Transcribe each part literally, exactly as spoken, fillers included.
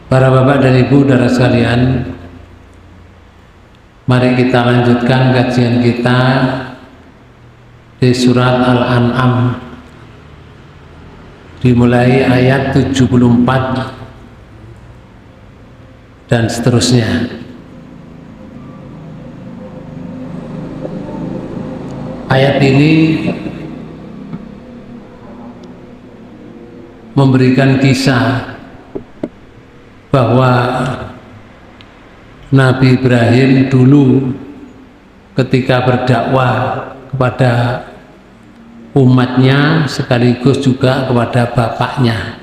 Para bapak dan ibu saudara sekalian, mari kita lanjutkan kajian kita di surat Al-An'am, dimulai ayat tujuh puluh empat dan seterusnya. Ayat ini memberikan kisah bahwa Nabi Ibrahim dulu ketika berdakwah kepada umatnya sekaligus juga kepada bapaknya,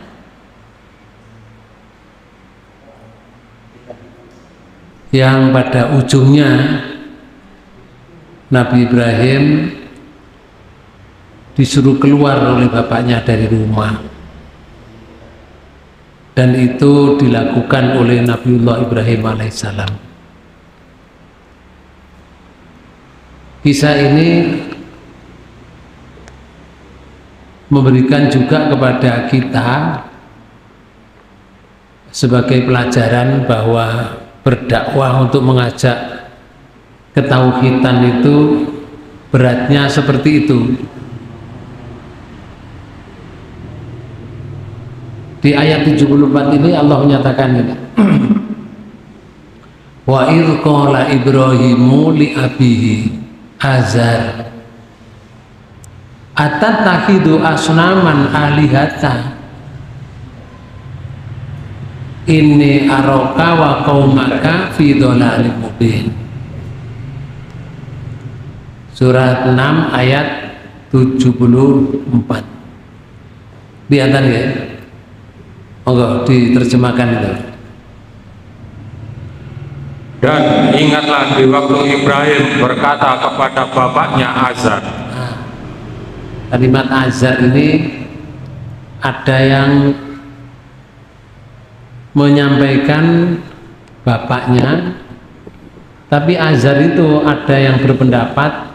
yang pada ujungnya Nabi Ibrahim disuruh keluar oleh bapaknya dari rumah. Dan itu dilakukan oleh Nabiullah Ibrahim alaihissalam. Kisah ini memberikan juga kepada kita sebagai pelajaran bahwa berdakwah untuk mengajak ketauhidan itu beratnya seperti itu. Di ayat tujuh puluh empat ini Allah menyatakan ini. Wa idh qala Ibrahimu li abihi Azar atattakhidhu asnaman alihata inni araka wa qaumaka fi dhalalin mubin. Surat enam ayat tujuh puluh empat. Kelihatan ya? Monggo diterjemahkan itu. Dan ingatlah di waktu Ibrahim berkata kepada bapaknya Azar. Nah, kalimat Azar ini ada yang menyampaikan bapaknya, tapi Azar itu ada yang berpendapat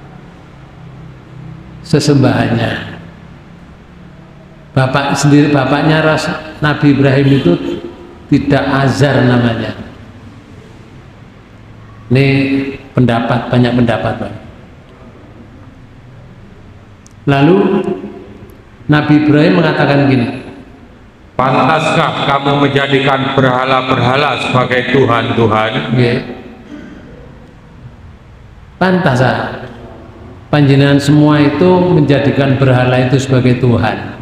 sesembahannya. Bapak sendiri, bapaknya ras, Nabi Ibrahim itu tidak Azar namanya. Ini pendapat, banyak pendapat, Pak. Lalu Nabi Ibrahim mengatakan gini, pantaskah kamu menjadikan berhala-berhala sebagai Tuhan-Tuhan? okay. Pantas, panjenengan semua itu menjadikan berhala itu sebagai Tuhan.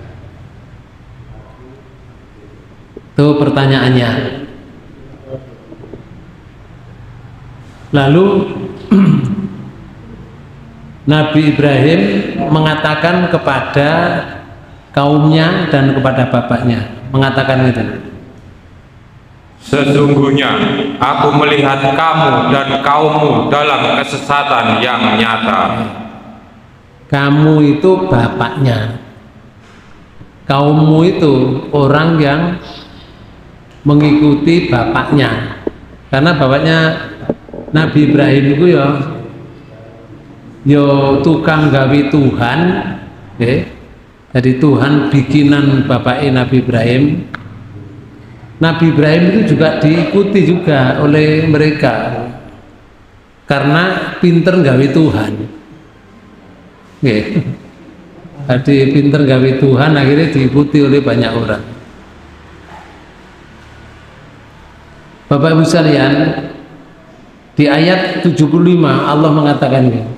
Itu pertanyaannya. Lalu Nabi Ibrahim mengatakan kepada kaumnya dan kepada bapaknya, mengatakan itu, sesungguhnya aku melihat kamu dan kaummu dalam kesesatan yang nyata. Kamu itu bapaknya, kaummu itu orang yang mengikuti bapaknya, karena bapaknya Nabi Ibrahim itu ya yo tukang gawe Tuhan, okay. Jadi Tuhan bikinan bapaknya Nabi Ibrahim. Nabi Ibrahim itu juga diikuti juga oleh mereka karena pinter gawe Tuhan, okay. Jadi pinter gawe Tuhan akhirnya diikuti oleh banyak orang. Bapak Ibu sekalian, di ayat tujuh puluh lima Allah mengatakan ini,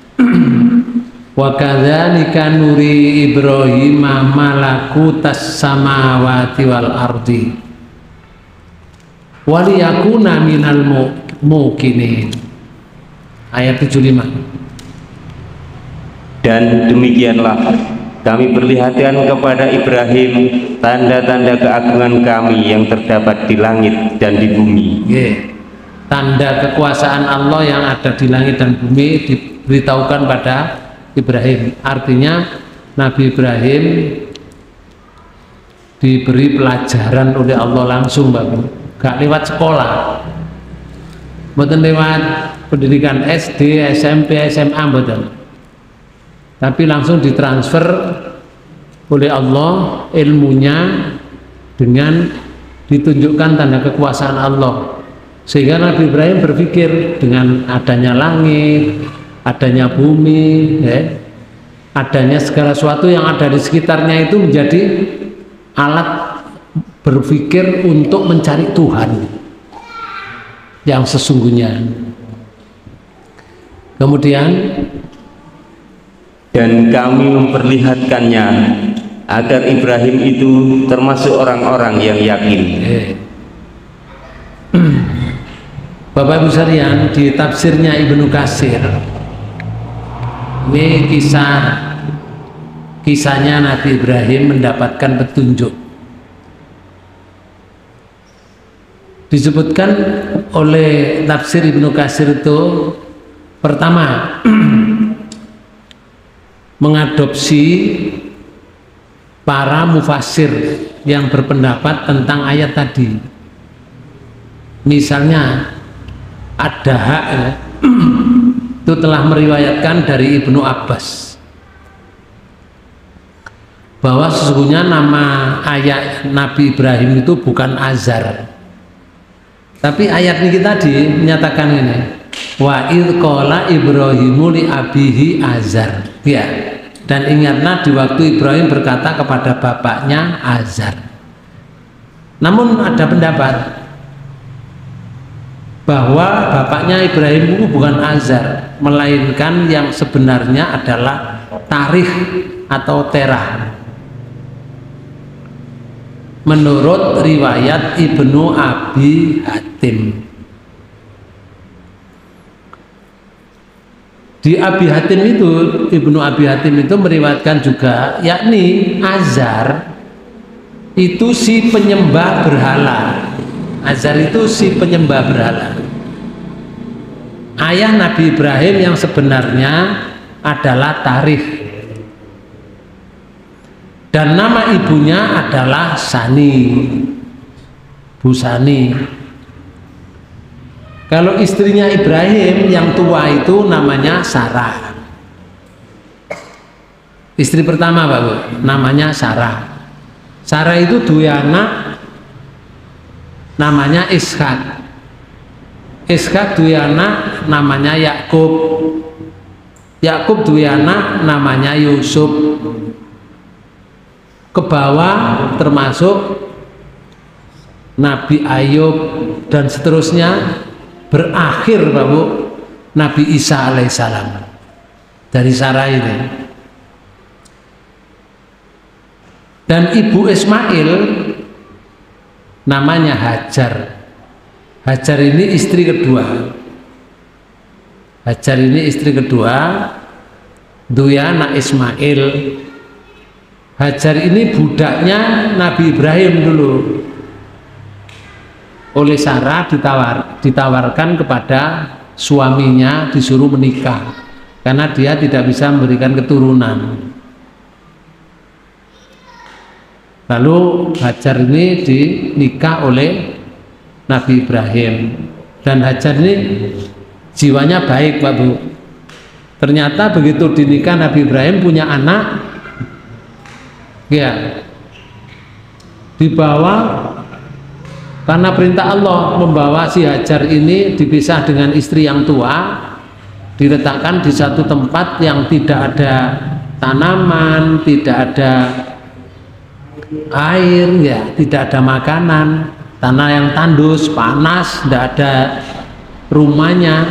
wa kadzalika nuri Ibrahim malakutas samawati wal ardi waliyakuna minal muqinin. Ayat tujuh puluh lima. Dan demikianlah kami perlihatkan kepada Ibrahim tanda-tanda keagungan kami yang terdapat di langit dan di bumi. Yeah. Tanda kekuasaan Allah yang ada di langit dan bumi diberitahukan pada Ibrahim. Artinya Nabi Ibrahim diberi pelajaran oleh Allah langsung, Bapak. Gak lewat sekolah, bukan lewat pendidikan S D, S M P, S M A, bukan. Tapi langsung ditransfer oleh Allah ilmunya dengan ditunjukkan tanda kekuasaan Allah, sehingga Nabi Ibrahim berpikir dengan adanya langit, adanya bumi, ya, adanya segala sesuatu yang ada di sekitarnya itu menjadi alat berpikir untuk mencari Tuhan yang sesungguhnya. Kemudian, dan kami memperlihatkannya agar Ibrahim itu termasuk orang-orang yang yakin. eh. Bapak Ibu sekalian, di tafsirnya Ibnu Katsir, ini kisah kisahnya Nabi Ibrahim mendapatkan petunjuk. Disebutkan oleh tafsir Ibnu Katsir itu, pertama mengadopsi para mufassir yang berpendapat tentang ayat tadi. Misalnya Ad-Dahak ya, itu telah meriwayatkan dari Ibnu Abbas bahwa sesungguhnya nama ayat Nabi Ibrahim itu bukan Azar, tapi ayat ini tadi menyatakan ini, wa idh qala Ibrahimu li abihi Azar, ya, dan ingatlah di waktu Ibrahim berkata kepada bapaknya Azar. Namun ada pendapat bahwa bapaknya Ibrahim itu bukan Azar, melainkan yang sebenarnya adalah Tarikh atau Terah, menurut riwayat Ibnu Abi Hatim. Di Abi Hatim itu, Ibnu Abi Hatim itu meriwayatkan juga, yakni Azar itu si penyembah berhala. Azar itu si penyembah berhala. Ayah Nabi Ibrahim yang sebenarnya adalah Tarikh, dan nama ibunya adalah Sani, Bu Sani. Kalau istrinya Ibrahim yang tua itu namanya Sarah. Istri pertama Pak Bu, namanya Sarah. Sarah itu dua anak, namanya Ishak. Ishak dua anak, namanya Yakub. Yakub dua anak, namanya Yusuf. Ke bawah termasuk Nabi Ayub dan seterusnya, berakhir Pak Bu Nabi Isa alaihissalam dari Sarah ini. Dan ibu Ismail namanya Hajar. Hajar ini istri kedua. Hajar ini istri kedua, dua anak Ismail. Hajar ini budaknya Nabi Ibrahim dulu. Oleh Sarah ditawar, ditawarkan kepada suaminya, disuruh menikah karena dia tidak bisa memberikan keturunan. Lalu Hajar ini dinikah oleh Nabi Ibrahim, dan Hajar ini jiwanya baik Pak Bu. Ternyata begitu dinikah Nabi Ibrahim punya anak, ya, dibawa karena perintah Allah, membawa si Hajar ini dipisah dengan istri yang tua, diletakkan di satu tempat yang tidak ada tanaman, tidak ada air, ya, tidak ada makanan, tanah yang tandus, panas, tidak ada rumahnya.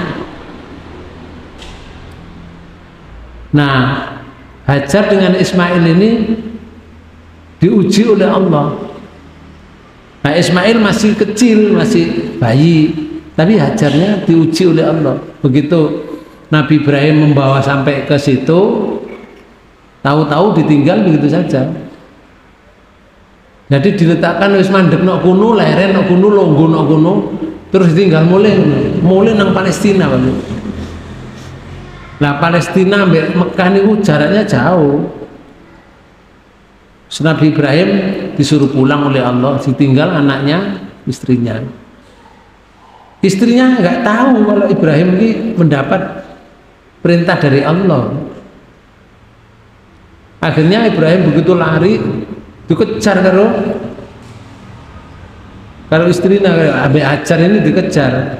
Nah, Hajar dengan Ismail ini diuji oleh Allah. Nah, Ismail masih kecil, masih bayi, tapi Hajarnya diuji oleh Allah. Begitu Nabi Ibrahim membawa sampai ke situ, tahu-tahu ditinggal begitu saja. Jadi diletakkan wis mandek nok kuno, leren nok kuno, longgo nok kuno, terus ditinggal mulai mulai nang Palestina Pak. Nah, Palestina ambek Mekah niku jaraknya jauh. Nabi Ibrahim disuruh pulang oleh Allah, ditinggal anaknya, istrinya. Istrinya nggak tahu kalau Ibrahim ini mendapat perintah dari Allah. Akhirnya Ibrahim begitu lari, dikejar karo Kalau istrinya Abi Ajar ini dikejar.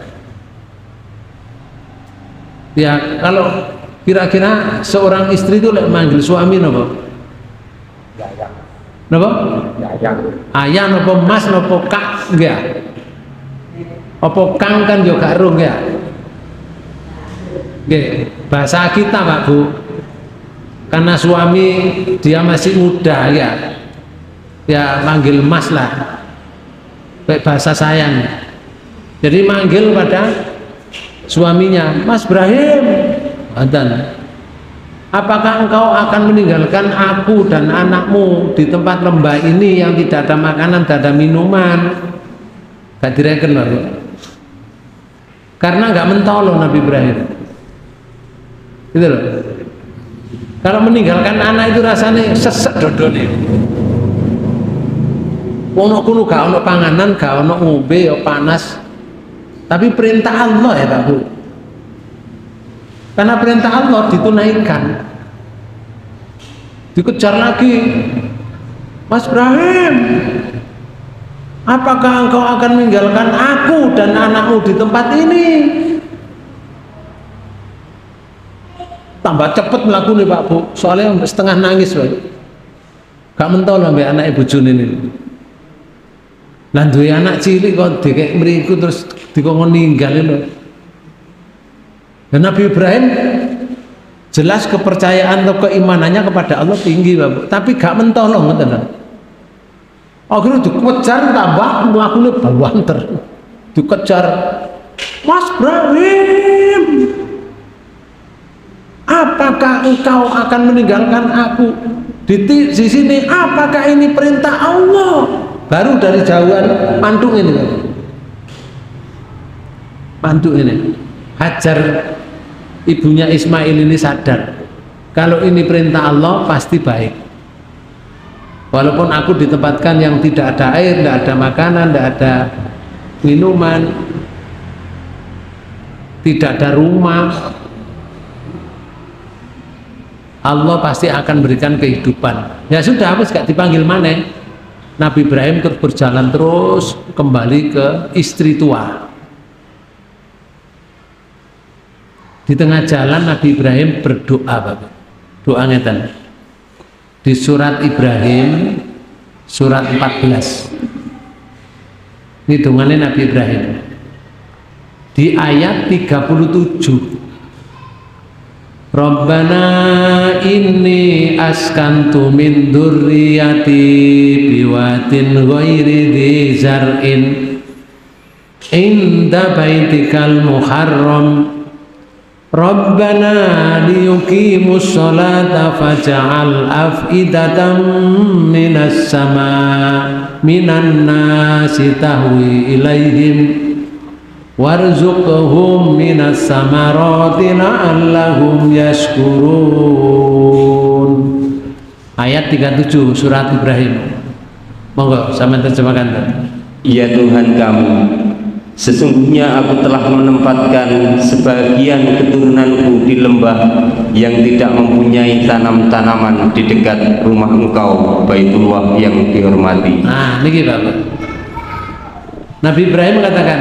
Ya kalau kira-kira seorang istri itu lek manggil suami napa? Yayang. Napa? Yayang. Ayah napa mas napa kak enggak? Apa kang kan yo gak rung ya? Nggih, bahasa kita Pak Bu. Karena suami dia masih muda ya. Ya manggil mas lah. Kayak bahasa sayang. Jadi manggil pada suaminya, Mas Ibrahim, Adan, apakah engkau akan meninggalkan aku dan anakmu di tempat lembah ini yang tidak ada makanan, tidak ada minuman? Gak direken Pak. Karena nggak mentolong Nabi Ibrahim. Gitu loh. Kalau meninggalkan anak itu rasanya sesek dodone. Ono kuno gak ono panganan, gak ono ngombe, ya panas. Tapi perintah Allah ya Pak Bu. Karena perintah Allah ditunaikan. Dikejar lagi. Mas Ibrahim, apakah engkau akan meninggalkan aku dan anakmu di tempat ini? Tambah cepet melakukan Pak Bu. Soalnya setengah nangis Pak. Gak mentol sampai anak ibu Jun ini. Lah duwe anak cilik kok dikek mriku terus dikon ninggal lho. Dan Nabi Ibrahim jelas kepercayaan atau keimanannya kepada Allah tinggi Bapak, tapi gak mentolong ngoten lho. Akhirnya dikejar tambah mlakune bawanter. Dikejar, Mas Ibrahim, apakah engkau akan meninggalkan aku di, di sini? Apakah ini perintah Allah? Baru dari jauhan mantuk ini, mantuk ini. Hajar ibunya Ismail ini sadar kalau ini perintah Allah pasti baik. Walaupun aku ditempatkan yang tidak ada air, tidak ada makanan, tidak ada minuman, tidak ada rumah, Allah pasti akan berikan kehidupan. Ya sudah, habis gak dipanggil mana. Nabi Ibrahim terus berjalan terus kembali ke istri tua. Di tengah jalan Nabi Ibrahim berdoa Bapak. Doa ngeten. Di surat Ibrahim surat empat belas. Ini dongannya Nabi Ibrahim. Di ayat tiga puluh tujuh. Rabbana inni askantu min dzurriyyati biwatin ghairi dzi zar'in inda baitikal muharram Rabbana liyuqimus sholata faj'al af'idatan minas sama minan nasi tahwi ilaihim warzuqhum minas samarati la'allahum yashkurun. Ayat tiga puluh tujuh surat Ibrahim. Monggo sampeyan terjemahkan. Ya Tuhan kami, sesungguhnya aku telah menempatkan sebagian keturunanku di lembah yang tidak mempunyai tanam-tanaman di dekat rumah Engkau, Baitullah yang dihormati. Nah, niki Bapak. Nabi Ibrahim mengatakan,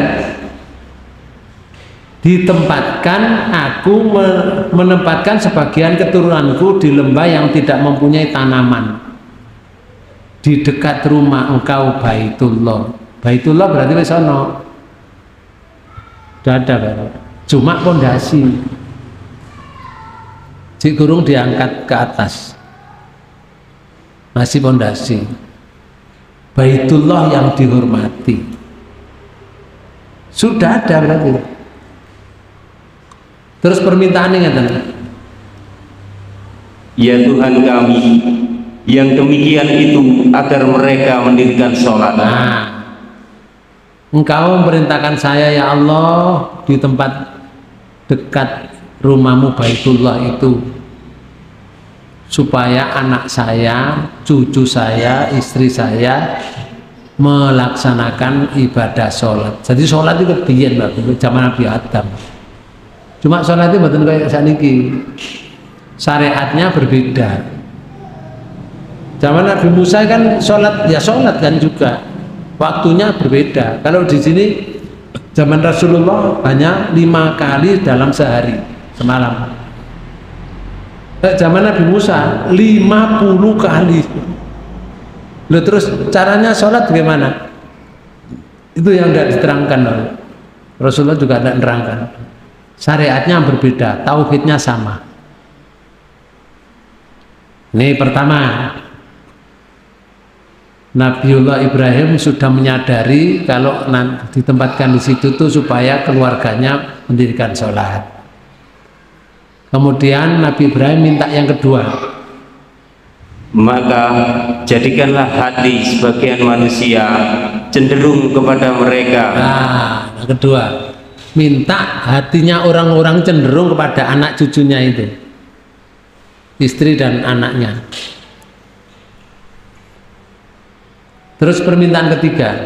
ditempatkan aku menempatkan sebagian keturunanku di lembah yang tidak mempunyai tanaman di dekat rumah Engkau, Baitullah. Baitullah berarti wis ana. Sudah ada Bapak. Cuma pondasi. Cik gurung diangkat ke atas. Masih pondasi. Baitullah yang dihormati. Sudah ada berarti. Terus permintaannya ngeten. Ya Tuhan kami, yang demikian itu agar mereka mendirikan sholat. Nah, Engkau memerintahkan saya ya Allah di tempat dekat rumahmu Baitullah itu supaya anak saya, cucu saya, istri saya melaksanakan ibadah sholat. Jadi sholat itu biyen zaman Nabi Adam. Cuma sholat itu betul kayak saniki, syariatnya berbeda. Zaman Nabi Musa kan sholat ya sholat kan juga, waktunya berbeda. Kalau di sini zaman Rasulullah hanya lima kali dalam sehari semalam. Zaman Nabi Musa lima puluh kali. Loh, terus caranya sholat bagaimana? Itu yang tidak diterangkan loh. Rasulullah juga tidak menerangkan. Syariatnya berbeda, tauhidnya sama. Ini pertama, Nabiullah Ibrahim sudah menyadari kalau nanti ditempatkan di situ tuh supaya keluarganya mendirikan sholat. Kemudian Nabi Ibrahim minta yang kedua, maka jadikanlah hati sebagian manusia cenderung kepada mereka. Nah, yang kedua, minta hatinya orang-orang cenderung kepada anak cucunya itu, istri dan anaknya. Terus permintaan ketiga,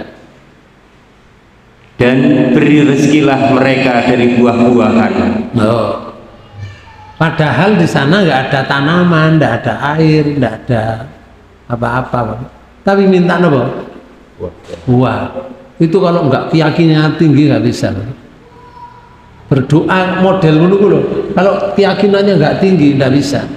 dan beri rezekilah mereka dari buah-buahan. oh. Padahal di sana nggak ada tanaman, nggak ada air, nggak ada apa-apa, tapi minta apa? Buah. Itu kalau nggak keyakinannya tinggi nggak bisa. Berdoa model dulu, kalau keyakinannya nggak tinggi nggak bisa.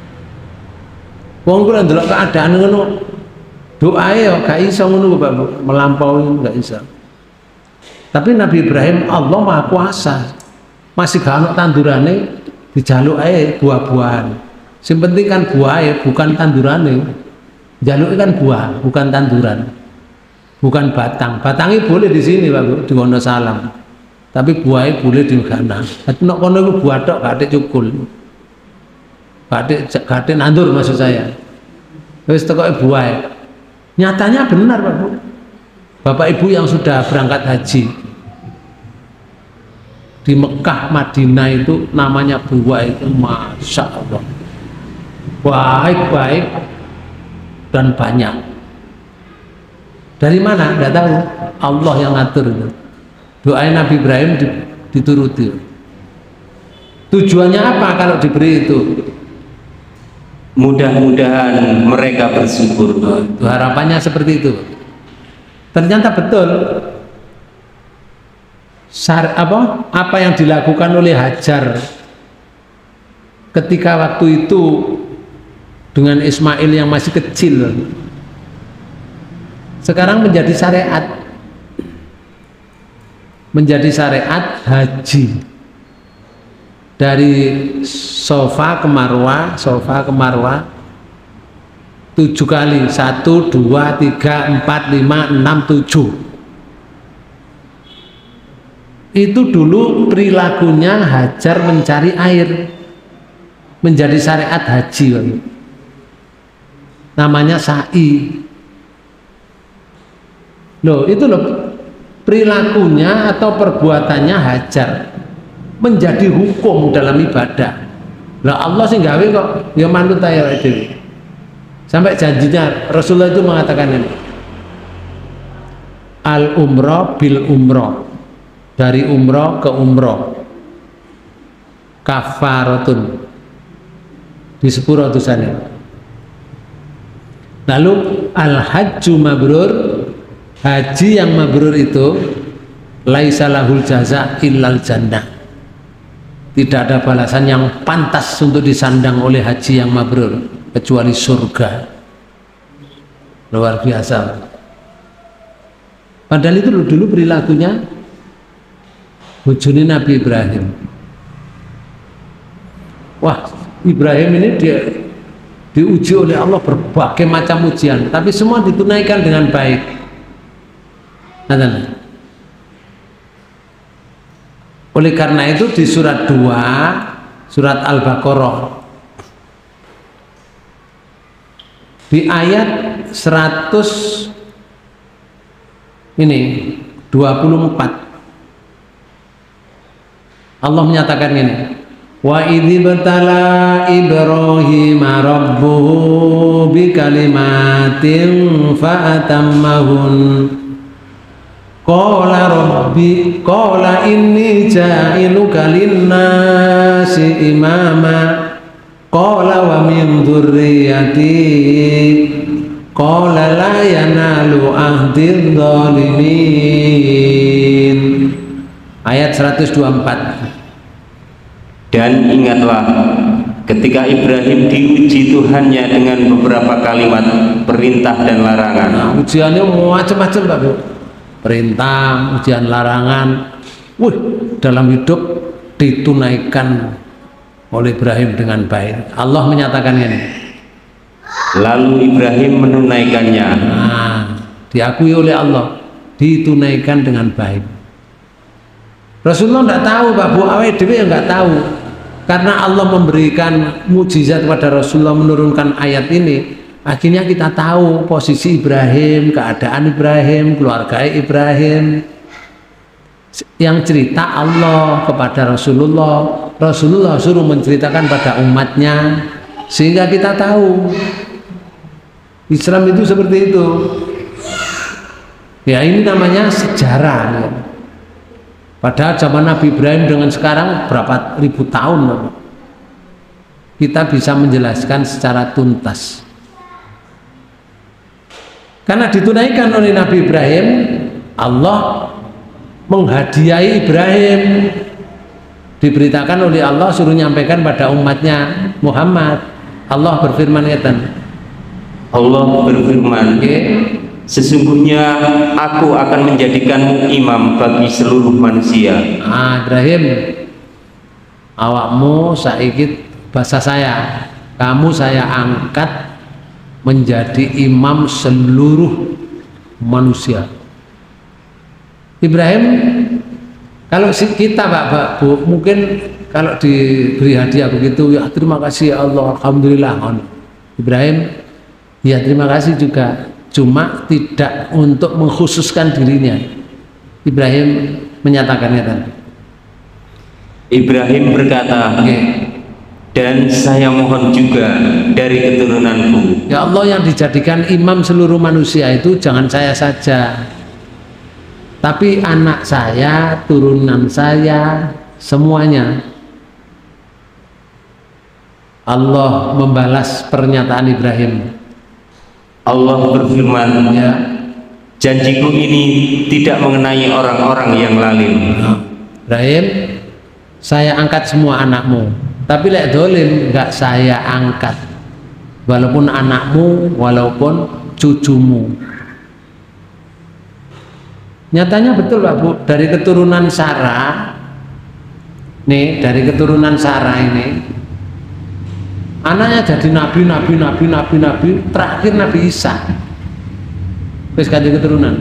Wong kula ndelok keadaan ngono, doa ya gak iso ngono Bapak, melampaui gak iso. Tapi Nabi Ibrahim Allah Maha Kuasa, masih gak ono tandurane dijaluk ae buah-buahan. Sing penting kan buah ae, bukan tandurane. Jaluk kan buah, bukan tanduran. Bukan batang. Batangnya boleh di sini Pak, di Wonosalam. Tapi buahnya boleh di Ghana. Tapi nek kono iku buah tok gak cukul. Gak ada nandur maksud saya. Wis tekoke buah. Nyatanya benar Pak Bu. Bapak Ibu yang sudah berangkat haji di Mekah, Madinah itu namanya buah itu Masya Allah baik-baik dan banyak. Dari mana? Tidak tahu. Allah yang ngatur itu. Doa Nabi Ibrahim dituruti. Tujuannya apa kalau diberi itu? Mudah-mudahan mereka bersyukur. Oh, itu harapannya seperti itu. Ternyata betul. Sar, apa, apa yang dilakukan oleh Hajar ketika waktu itu dengan Ismail yang masih kecil sekarang menjadi syariat, menjadi syariat haji dari Sofa ke Marwah, Sofa ke Marwah tujuh kali, satu, dua, tiga, empat, lima, enam, tujuh. Itu dulu perilakunya Hajar mencari air, menjadi syariat haji, namanya sa'i. Loh, itu loh perilakunya atau perbuatannya Hajar menjadi hukum dalam ibadah. Lah Allah sih gawe kok ya manut ae dhewe. Sampai janjinya Rasulullah itu mengatakan ini, al umrah bil umrah, dari umroh ke umroh kafaratun, di sepuro dosane. Lalu al hajju mabrur, haji yang mabrur itu laisa lahul jaza illal jannah, tidak ada balasan yang pantas untuk disandang oleh haji yang mabrur kecuali surga. Luar biasa. Padahal itu dulu perilakunya bojone Nabi Ibrahim. Wah, Ibrahim ini dia diuji oleh Allah berbagai macam ujian, tapi semua ditunaikan dengan baik. Nah, oleh karena itu di surat dua, surat Al-Baqarah, di ayat seratus ini dua puluh empat, Allah menyatakan ini, wa idzibtala Ibrahim rabbuhu bikalimatin fa'atammahun qala rabbi qala inni ja'iluka linnasi imama qala wa min dzurriyyati qala la yanalu ahdil zalimin. Ayat seratus dua puluh empat. Dan ingatlah ketika Ibrahim diuji Tuhannya dengan beberapa kalimat perintah dan larangan. Nah, ujiannya macam-macam Pak Bu. Perintah, ujian, larangan. Wih, dalam hidup ditunaikan oleh Ibrahim dengan baik. Allah menyatakan ini. Lalu Ibrahim menunaikannya. Nah, diakui oleh Allah, ditunaikan dengan baik. Rasulullah tidak tahu Pak Bu, awake dhewe ya nggak tahu. Karena Allah memberikan mukjizat kepada Rasulullah, menurunkan ayat ini, akhirnya kita tahu posisi Ibrahim, keadaan Ibrahim, keluarga Ibrahim. Yang cerita Allah kepada Rasulullah, Rasulullah suruh menceritakan pada umatnya, sehingga kita tahu Islam itu seperti itu. Ya, ini namanya sejarah ya. Padahal zaman Nabi Ibrahim dengan sekarang berapa ribu tahun kita bisa menjelaskan secara tuntas. Karena ditunaikan oleh Nabi Ibrahim, Allah menghadiahi Ibrahim. Diberitakan oleh Allah, suruh nyampaikan pada umatnya Muhammad. Allah berfirman ngeten. Allah berfirman, sesungguhnya aku akan menjadikanmu imam bagi seluruh manusia. Ah, Ibrahim, awakmu saiki bahasa saya, kamu saya angkat menjadi imam seluruh manusia. Ibrahim, kalau kita Pak, Pak Bu, mungkin kalau diberi hadiah begitu, ya terima kasih ya Allah, alhamdulillah. Ibrahim, ya terima kasih juga. Cuma tidak untuk mengkhususkan dirinya. Ibrahim menyatakannya tadi. Ibrahim berkata, okay, dan saya mohon juga dari keturunanku. Ya Allah, yang dijadikan imam seluruh manusia itu jangan saya saja, tapi anak saya, turunan saya, semuanya. Allah membalas pernyataan Ibrahim. Allah berfirman, ya, janjiku ini tidak mengenai orang-orang yang lalim. Nah, Ibrahim, saya angkat semua anakmu, tapi lek dolim enggak saya angkat, walaupun anakmu, walaupun cucumu. Nyatanya betul Pak Bu, dari keturunan Sarah nih, dari keturunan Sarah ini anaknya jadi nabi, nabi, nabi, nabi, nabi, terakhir Nabi Isa. Wis ganti keturunan.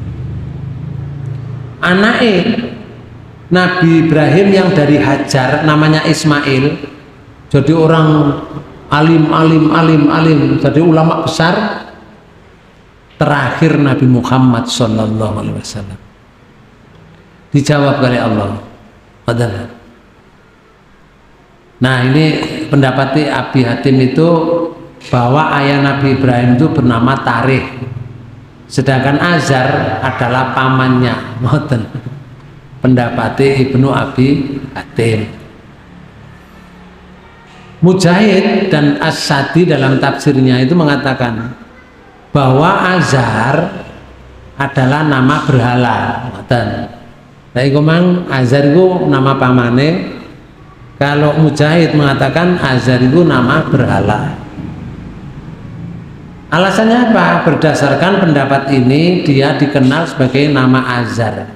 Anaknya Nabi Ibrahim yang dari Hajar namanya Ismail, jadi orang alim, alim, alim, alim, jadi ulama besar. Terakhir Nabi Muhammad Sallallahu Alaihi Wasallam. Dijawab oleh Allah. Adalah. Nah, ini pendapat Abi Hatim itu bahwa ayah Nabi Ibrahim itu bernama Tarikh, sedangkan Azar adalah pamannya. Ngoten. Pendapat Ibnu Abi Hatim. Mujahid dan As-Sadi dalam tafsirnya itu mengatakan bahwa Azhar adalah nama berhala. Nah, iku mang Azhar itu nama pamane. Kalau Mujahid mengatakan Azhar itu nama berhala. Alasannya apa? Berdasarkan pendapat ini dia dikenal sebagai nama Azhar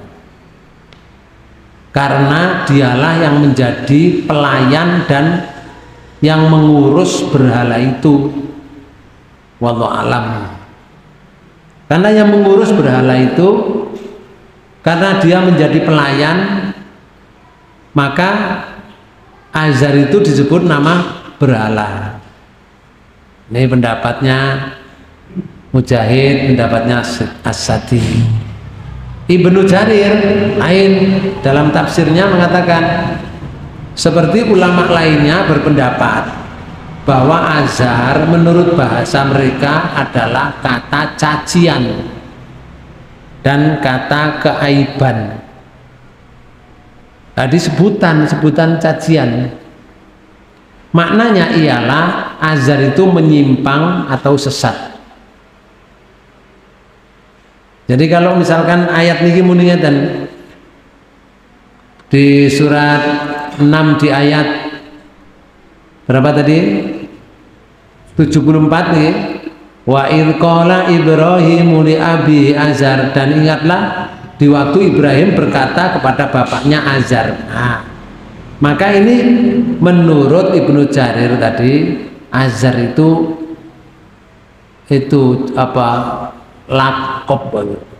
karena dialah yang menjadi pelayan dan yang mengurus berhala itu. Wallahu alam. Karena yang mengurus berhala itu, karena dia menjadi pelayan, maka Azhar itu disebut nama berhala. Ini pendapatnya Mujahid, pendapatnya As-Sadi. Ibnu Jarir lain dalam tafsirnya mengatakan seperti ulama lainnya berpendapat bahwa Azhar menurut bahasa mereka adalah kata cacian dan kata keaiban. Tadi sebutan sebutan cacian. Maknanya ialah Azhar itu menyimpang atau sesat. Jadi kalau misalkan ayat niki muni ngeten di surat enam di ayat berapa tadi? tujuh puluh empat nih. Wa idh qala Ibrahimu li abi Azar, dan ingatlah di waktu Ibrahim berkata kepada bapaknya Azar. Nah, maka ini menurut Ibnu Jarir tadi Azar itu itu apa lakob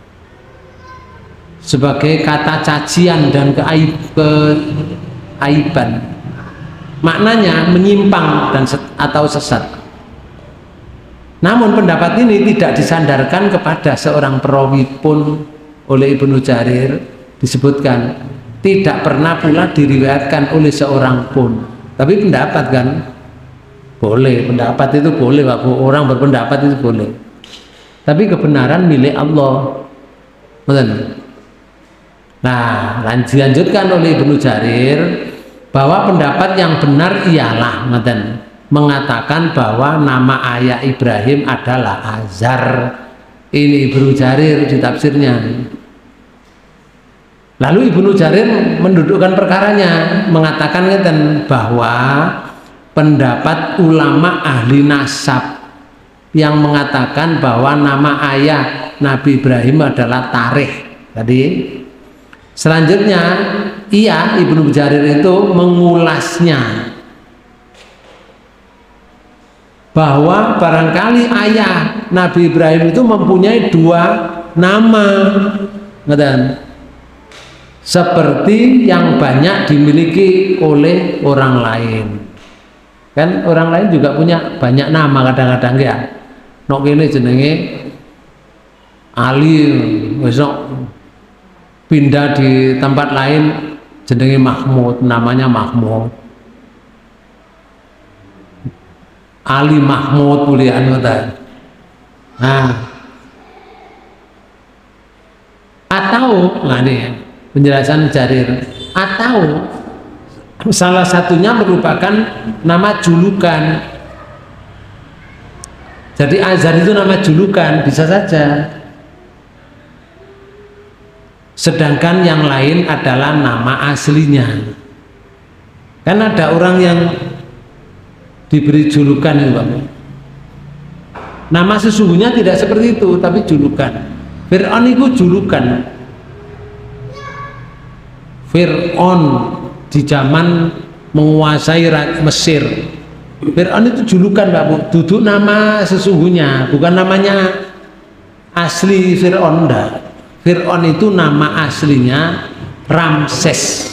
sebagai kata cacian dan keaib, keaiban, maknanya menyimpang dan set, atau sesat. Namun pendapat ini tidak disandarkan kepada seorang perawi pun oleh Ibnu Jarir, disebutkan tidak pernah pula diriwayatkan oleh seorang pun. Tapi pendapat kan boleh, pendapat itu boleh, Pak. Orang berpendapat itu boleh. Tapi kebenaran milik Allah. Betul. Nah, dilanjutkan oleh Ibnu Jarir bahwa pendapat yang benar ialah betul, mengatakan bahwa nama ayah Ibrahim adalah Azar. Ini Ibnu Jarir di tafsirnya. Lalu Ibnu Jarir mendudukkan perkaranya, mengatakan bahwa pendapat ulama ahli nasab yang mengatakan bahwa nama ayah Nabi Ibrahim adalah Tarikh tadi. Selanjutnya iya Ibnu Jarir itu mengulasnya bahwa barangkali ayah Nabi Ibrahim itu mempunyai dua nama, seperti yang banyak dimiliki oleh orang lain. Kan orang lain juga punya banyak nama kadang-kadang ya. Nok ini jenenge Ali, besok pindah di tempat lain jenenge Mahmud, namanya Mahmud. Ali Mahmud pulian ngoten. Nah, atau nah ini penjelasan Jarir, atau salah satunya merupakan nama julukan. Jadi Azar itu nama julukan, bisa saja. Sedangkan yang lain adalah nama aslinya. Kan ada orang yang diberi julukan itu, Pak. Nama sesungguhnya tidak seperti itu, tapi julukan. Fir'aun itu julukan. Fir'aun di zaman menguasai Mesir. Fir'aun itu julukan, Pak Bu. Duduk nama sesungguhnya, bukan namanya asli Fir'aun. Enggak. Fir'aun itu nama aslinya Ramses.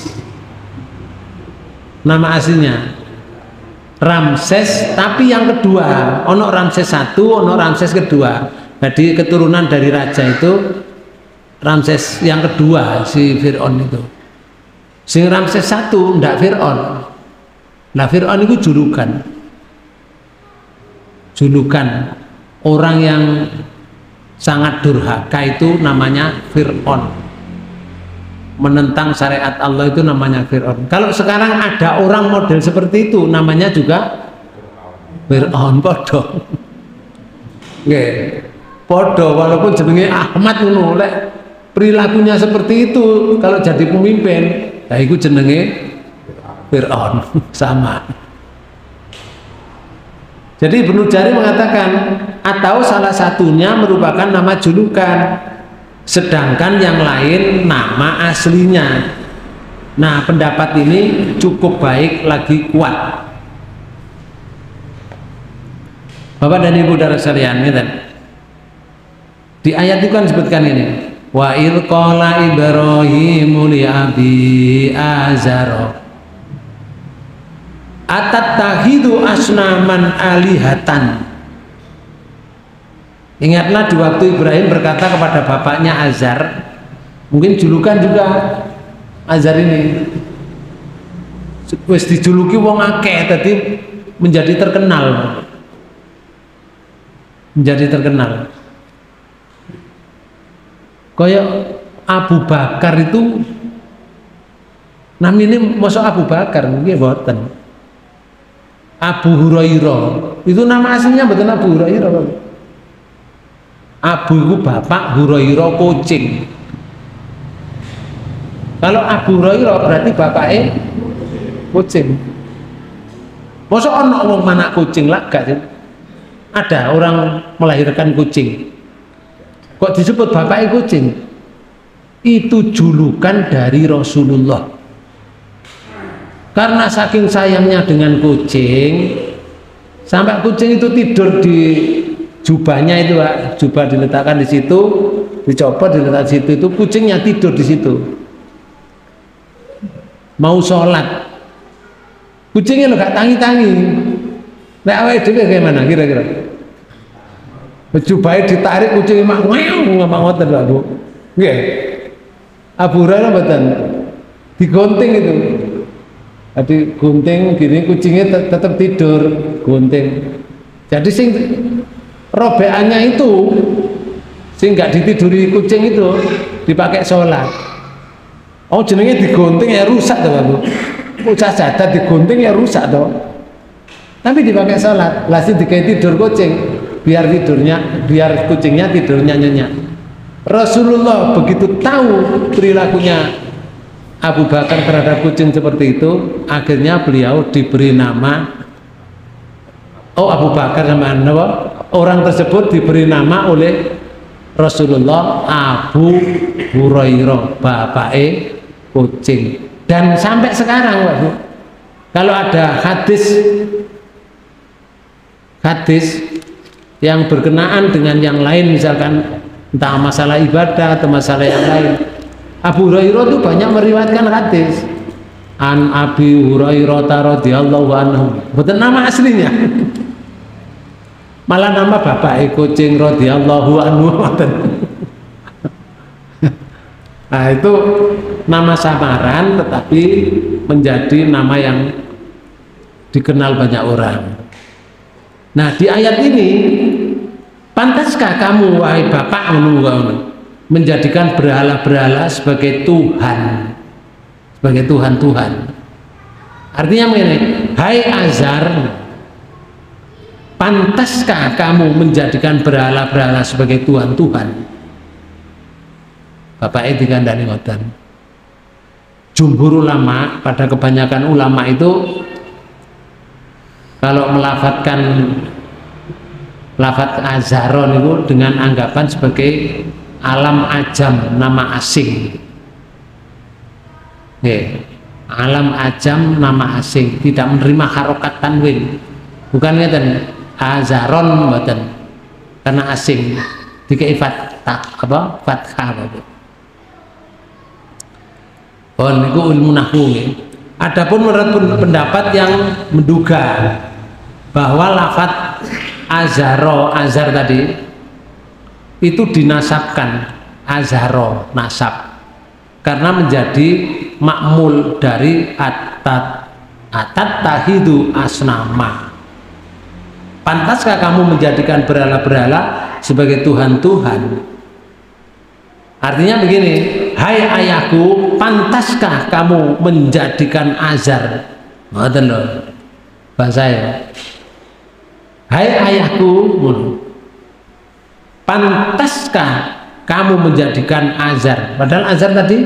Nama aslinya Ramses, tapi yang kedua, ono Ramses satu, ono Ramses kedua. Jadi keturunan dari raja itu Ramses yang kedua si Fir'aun itu. Si Ramses satu ndak Fir'aun. Nah Fir'aun itu julukan, julukan orang yang sangat durhaka itu namanya Fir'aun. Menentang syariat Allah itu namanya Fir'aun. Kalau sekarang ada orang model seperti itu namanya juga Fir'aun. Podo nggih, podo walaupun jenenge Ahmad ngono, lek perilakunya seperti itu kalau jadi pemimpin ya iku jenenge Fir'aun. Sama. Jadi Ibnu Jarir mengatakan atau salah satunya merupakan nama julukan, sedangkan yang lain nama aslinya. Nah pendapat ini cukup baik lagi kuat. Bapak dan Ibu saudara sekalian, di ayat itu kan sebutkan ini, wa idh qala Ibrahimu li abi Azar atattahidu asnaman alihatan. Ingatlah di waktu Ibrahim berkata kepada bapaknya Azar, mungkin julukan juga Azar ini wis dijuluki wong akeh tadi menjadi terkenal, menjadi terkenal. Kayak Abu Bakar itu namanya masuk Abu Bakar mungkin boten. Abu Hurairah itu nama aslinya betul Abu Hurairah. Abu itu bapak, Hurairah kucing. Kalau Abu Hurairah berarti bapaknya kucing. Masa ono wong mana kucing lah gak sih? Ada orang melahirkan kucing. Kok disebut bapaknya kucing? Itu julukan dari Rasulullah. Karena saking sayangnya dengan kucing, sampai kucing itu tidur di jubahnya itu, Pak. Jubah diletakkan di situ, dicopot diletakkan di situ, itu kucingnya tidur di situ. Mau sholat, kucingnya lo gak tangi-tangi. Nah, awake dhewe gimana kira-kira? Jubahnya ditarik, kucingnya mak ngomong ngomong ngoten lho, Bu. Nggih. Abu Hurairah mboten digonting itu. Jadi gunting gini, kucingnya tet tetap tidur gunting. Jadi sing robekannya itu sing nggak ditiduri kucing itu dipakai sholat. Oh jenenge digunting ya rusak tuh Bu. Ucap sadat digunting ya rusak tuh. Tapi dipakai sholat, langsung dikai tidur kucing biar tidurnya, biar kucingnya tidurnya nyenyak. Rasulullah begitu tahu perilakunya Abu Bakar terhadap kucing seperti itu, akhirnya beliau diberi nama, oh Abu Bakar sama nama, orang tersebut diberi nama oleh Rasulullah Abu Hurairah, bapake kucing. Dan sampai sekarang Pak Bu, kalau ada hadis hadis yang berkenaan dengan yang lain, misalkan entah masalah ibadah atau masalah yang lain, Abu Hurairah itu banyak meriwayatkan hadis. An Abi Hurairah radhiyallahu anhu. Bukan nama aslinya. Malah nama bapak kucing radhiyallahu anhu. Nah, itu nama samaran tetapi menjadi nama yang dikenal banyak orang. Nah, di ayat ini, pantaskah kamu wahai bapak menunggu menjadikan berhala-berhala sebagai Tuhan, sebagai Tuhan-Tuhan? Artinya begini, hai Azar, pantaskah kamu menjadikan berhala-berhala sebagai Tuhan-Tuhan? Bapak itu dikandani ngoten. Jumhur ulama, pada kebanyakan ulama itu kalau melafatkan lafat Azaron itu dengan anggapan sebagai alam ajam, nama asing. Oke. Alam ajam, nama asing, tidak menerima harokat tanwin. Bukan ngeten, Azaron mboten. Karena asing. Dikai fathah apa? Fathah apa? Oh, niku ilmu nahwu nggih. Adapun menurut pendapat yang menduga bahwa lafat Azaro, Azar tadi itu dinasabkan, Azaro nasab, karena menjadi makmul dari atat atat tahidu asnama. Pantaskah kamu menjadikan berhala-berhala sebagai Tuhan-Tuhan? Artinya begini, hai ayahku, pantaskah kamu menjadikan Azar? Ngoten lho bahasa ya. Hai ayahku, pantaskah kamu menjadikan Azar? Padahal Azar tadi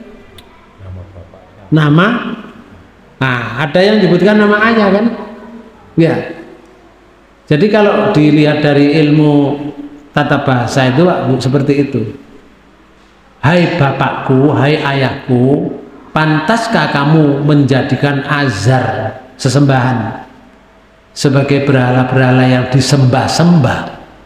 nama, nah ada yang disebutkan nama ayah kan? Ya. Jadi kalau dilihat dari ilmu tata bahasa itu seperti itu. Hai bapakku, hai ayahku, pantaskah kamu menjadikan Azar sesembahan sebagai berhala-berhala yang disembah-sembah?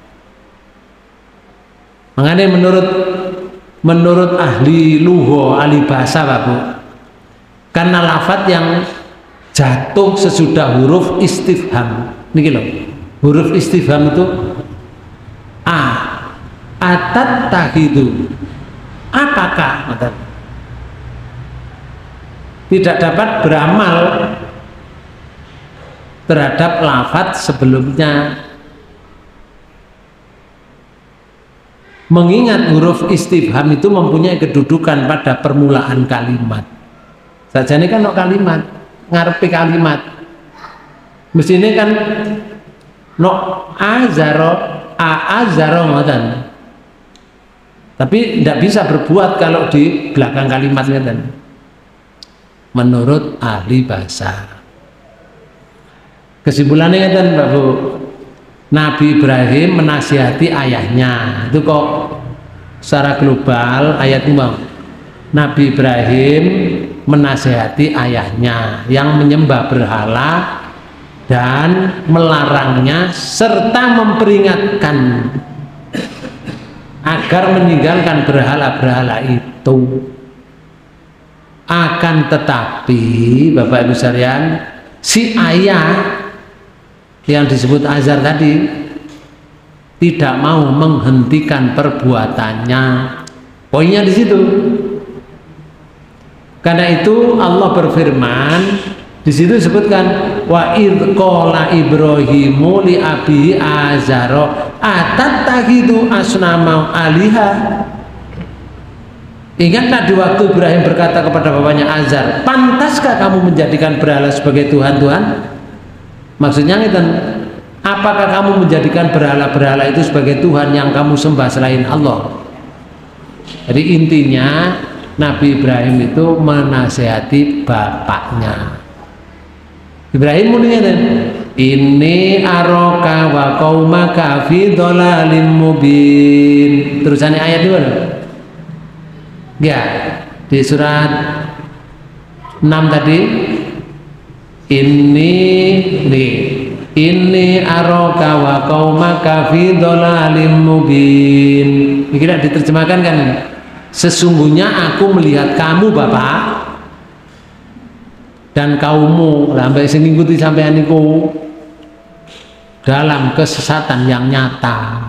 Makanya menurut menurut ahli luho, ahli bahasa Pak Bu, karena lafadz yang jatuh sesudah huruf istifham, niki loh, huruf istifham itu a, atat tahidu, apakah tidak dapat beramal terhadap lafadz sebelumnya. Mengingat huruf istifham itu mempunyai kedudukan pada permulaan kalimat. Saja ini kan no kalimat, ngarepi kalimat. Mestinya kan no azaro, a azaro ngoten. Tapi tidak bisa berbuat kalau di belakang kalimatnya dan menurut ahli bahasa. Kesimpulannya kan Pak Bu, Nabi Ibrahim menasihati ayahnya. Itu kok secara global ayat ini Bang. Nabi Ibrahim menasihati ayahnya yang menyembah berhala dan melarangnya serta memperingatkan agar meninggalkan berhala-berhala itu. Akan tetapi Bapak Ibu sekalian, si ayah yang disebut Azar tadi tidak mau menghentikan perbuatannya. Poinnya di situ. Karena itu Allah berfirman, di situ disebutkan wa id qala Ibrahimu li abi Azara atattakhidhu asnama aliha. Ingatlah di waktu Ibrahim berkata kepada bapaknya Azar, pantaskah kamu menjadikan berhala sebagai Tuhan-Tuhan? Maksudnya itu, apakah kamu menjadikan berhala-berhala itu sebagai Tuhan yang kamu sembah selain Allah? Jadi intinya Nabi Ibrahim itu menasehati bapaknya. Ibrahim mengatakan, ini aroka wa qaumaka fi dhalalim mubin. Terusannya ayat dua. Ya, di surat enam tadi, ini nih, ini aroka wa qaumaka fi dhalalim mubin. Ini tidak diterjemahkan kan? Sesungguhnya aku melihat kamu Bapak dan kaummu, sampai sing ngikuti sampean niku dalam kesesatan yang nyata.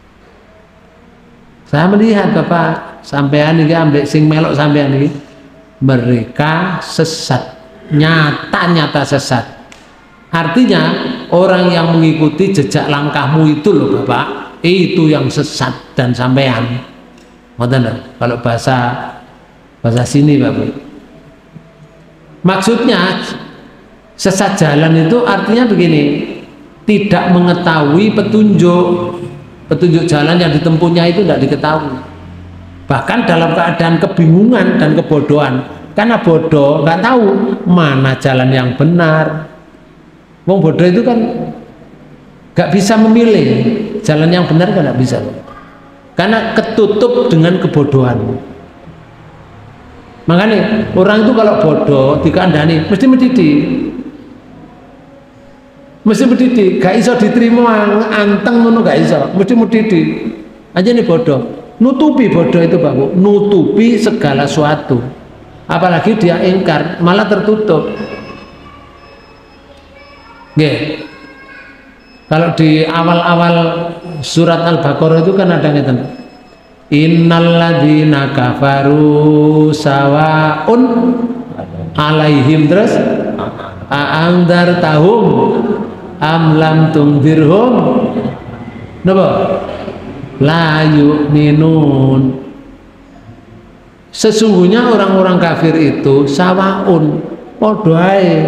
Saya melihat Bapak sampean iki ambek sing melok sampean iki, mereka sesat, nyata-nyata sesat. Artinya orang yang mengikuti jejak langkahmu itu loh Bapak, itu yang sesat dan sampean. Ngoten kalau bahasa bahasa sini Bapak. Maksudnya sesat jalan itu artinya begini, tidak mengetahui petunjuk petunjuk jalan yang ditempuhnya itu tidak diketahui. Bahkan dalam keadaan kebingungan dan kebodohan, karena bodoh nggak tahu mana jalan yang benar. Wong bodoh itu kan nggak bisa memilih jalan yang benar, kan nggak bisa, karena ketutup dengan kebodohan. Makanya orang itu kalau bodoh dikandani mesti mendidih, mesti mendidih, gak iso diterima anteng ngono, gak iso, mesti mendidih. Aja nih bodoh, nutupi bodoh itu Pak Bu, nutupi segala sesuatu, apalagi dia ingkar malah tertutup. Nggih. Kalau di awal-awal surat Al-Baqarah itu kan ada ngeten. Innalladzina kafaru sawaun alaihim, terus a'andzartahum am lam tunzirhum napa la yu'minun. Sesungguhnya orang-orang kafir itu sawaun, padha ae.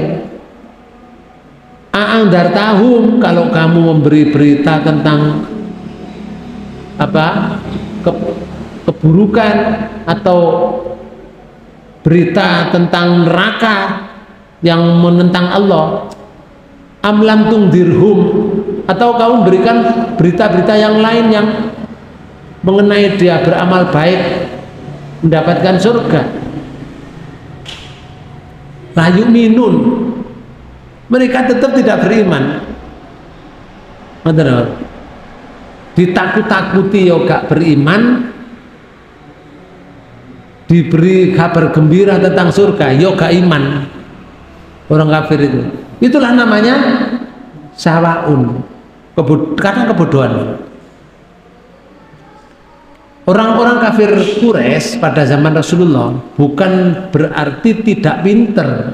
A'andzartahum, kalau kamu memberi berita tentang apa Ke, keburukan atau berita tentang neraka yang menentang Allah, amlam tungdirhum, atau kamu berikan berita-berita yang lain yang mengenai dia beramal baik mendapatkan surga, la yu'minun, mereka tetap tidak beriman. Betul. Ditakut-takuti yo gak beriman, diberi kabar gembira tentang surga yo gak iman. Orang kafir itu, itulah namanya sawaun, Kebod karena kebodohan. Orang-orang kafir Quraisy pada zaman Rasulullah bukan berarti tidak pinter,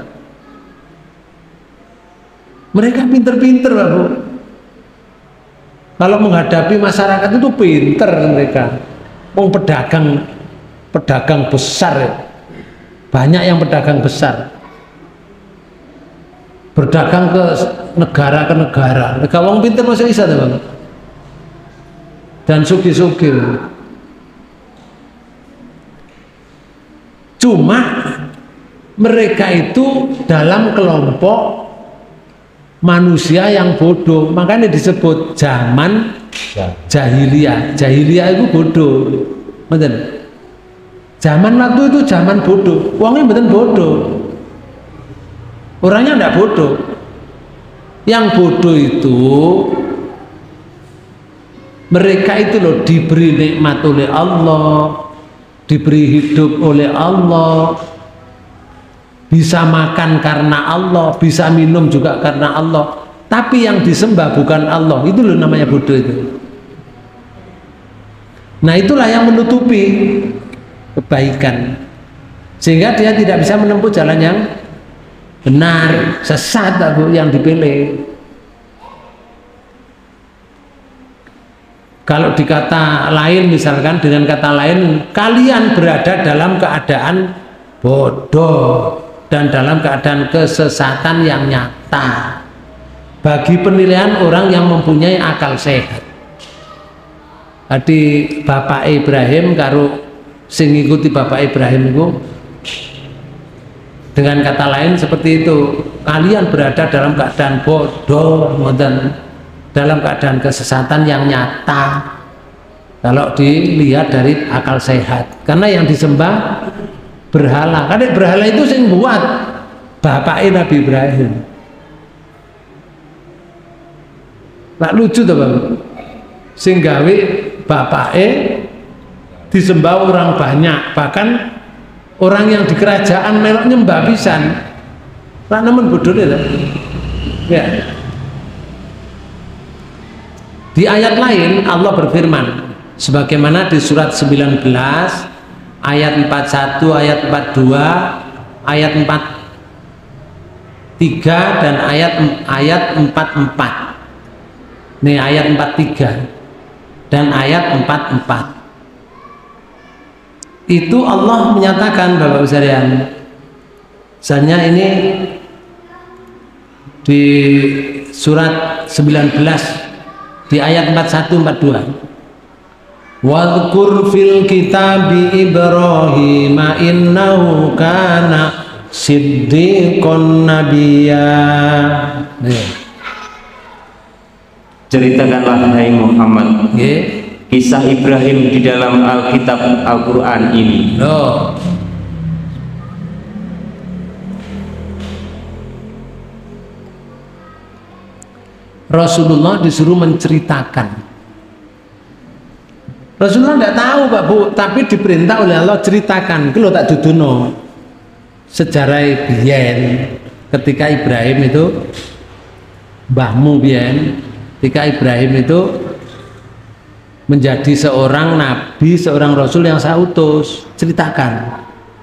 mereka pinter-pinter Bu. Kalau menghadapi masyarakat itu pinter mereka. Wong pedagang, pedagang besar, banyak yang pedagang besar, berdagang ke negara ke negara. Negara wong pinter masih bisa tuh Bang. Dan sugi-sugi. Cuma mereka itu dalam kelompok manusia yang bodoh, makanya disebut zaman jahiliyah. Jahiliyah itu bodoh, betul. Zaman waktu itu zaman bodoh, uangnya betul bodoh, orangnya tidak bodoh. Yang bodoh itu mereka itu loh, diberi nikmat oleh Allah, diberi hidup oleh Allah, bisa makan karena Allah, bisa minum juga karena Allah, tapi yang disembah bukan Allah. Itu loh namanya bodoh itu. Nah itulah yang menutupi kebaikan, sehingga dia tidak bisa menempuh jalan yang benar, sesat yang dipilih. Kalau dikata lain, misalkan dengan kata lain, kalian berada dalam keadaan bodoh dan dalam keadaan kesesatan yang nyata bagi penilaian orang yang mempunyai akal sehat. Tadi Bapak Ibrahim karo sing ngikuti Bapak Ibrahim itu dengan kata lain seperti itu, kalian berada dalam keadaan bodoh dan dalam keadaan kesesatan yang nyata kalau dilihat dari akal sehat, karena yang disembah berhala. Karena berhala itu sing buat bapaknya Nabi Ibrahim. Nah, lucu tuh Bang, sing gawe bapaknya disembah orang banyak, bahkan orang yang di kerajaan melok nyembah pisan. Lah namun bodoh deh ya. Di ayat lain Allah berfirman sebagaimana di surat sembilan belas ayat empat puluh satu, ayat empat puluh dua, ayat empat puluh tiga dan ayat ayat empat puluh empat. Nih ayat empat puluh tiga dan ayat empat puluh empat. Itu Allah menyatakan, Bapak sekalian, misalnya ini di surat sembilan belas di ayat empat puluh satu empat puluh dua, wadhkur fil kitabi Ibrahim innahu kana siddiqon nabiyya. Ceritakanlah hai Muhammad, yeah, kisah Ibrahim di dalam Alkitab Al-Quran ini. no. Rasulullah disuruh menceritakan. Rasulullah tidak tahu Pak Bu, tapi diperintah oleh Allah ceritakan. Kalau tak duduno sejarah biyen ketika Ibrahim itu mbahmu biyen, ketika Ibrahim itu menjadi seorang nabi, seorang rasul yang saya utus, ceritakan.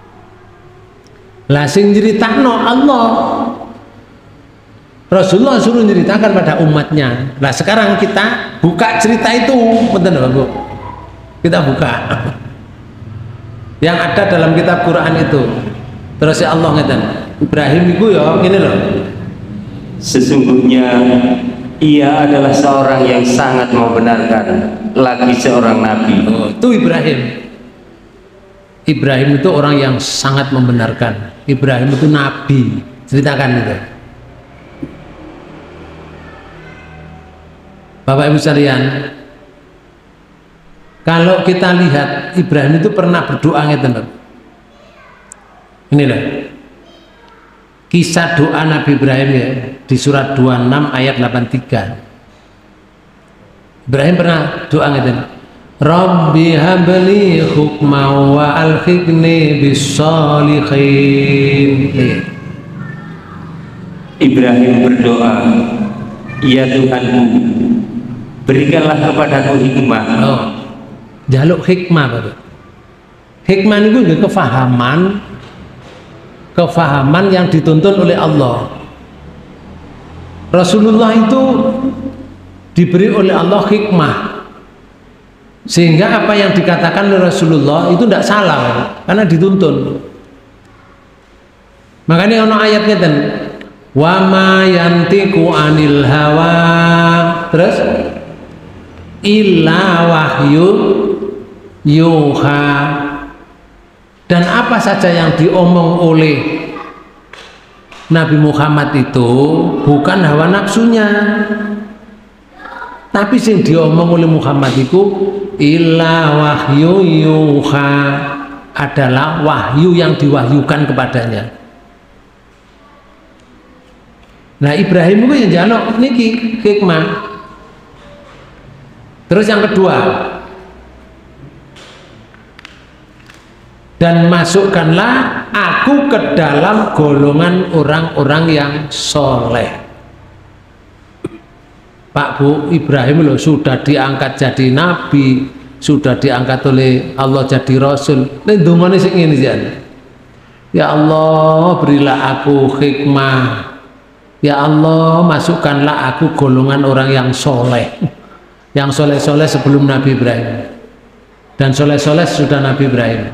Lah sing nyeritakno Allah. Rasulullah suruh ceritakan pada umatnya. Nah sekarang kita buka cerita itu, betul Bapak? Kita buka yang ada dalam kitab Quran itu. Terus ya Allah ngeten, Ibrahim itu ya ini loh. Sesungguhnya ia adalah seorang yang sangat membenarkan, lagi seorang nabi. Oh, itu Ibrahim. Ibrahim itu orang yang sangat membenarkan. Ibrahim itu nabi. Ceritakan itu. Bapak Ibu sekalian, kalau kita lihat Ibrahim itu pernah berdoa ngeten. Ini loh kisah doa Nabi Ibrahim ya, di surat dua puluh enam ayat delapan puluh tiga. Ibrahim pernah doa ngeten, Rabbi habli hukma wa alhiqni bis-shalihin. Ibrahim berdoa, ya Tuhanku, berikanlah kepadaku hikmah. Oh, jaluk hikmah Bapak. Hikmah itu juga kefahaman, kefahaman yang dituntun oleh Allah. Rasulullah itu diberi oleh Allah hikmah, sehingga apa yang dikatakan oleh Rasulullah itu tidak salah karena dituntun. Makanya ono ayatnya kan, wa ma yantiqu anil hawa, terus illa wahyu yuha, Dan apa saja yang diomong oleh Nabi Muhammad itu bukan hawa nafsunya, tapi sing diomong oleh Muhammad itu illa wahyu yuha, adalah wahyu yang diwahyukan kepadanya. Nah Ibrahim itu yang jaluk niki hikmah. Terus yang kedua, dan masukkanlah aku ke dalam golongan orang-orang yang soleh. Pak Bu, Ibrahim loh sudah diangkat jadi nabi, sudah diangkat oleh Allah jadi rasul. Ini dungane sing ngene jan. Ya Allah, berilah aku hikmah. Ya Allah, masukkanlah aku golongan orang yang soleh, yang soleh-soleh sebelum Nabi Ibrahim, dan soleh-soleh sudah Nabi Ibrahim.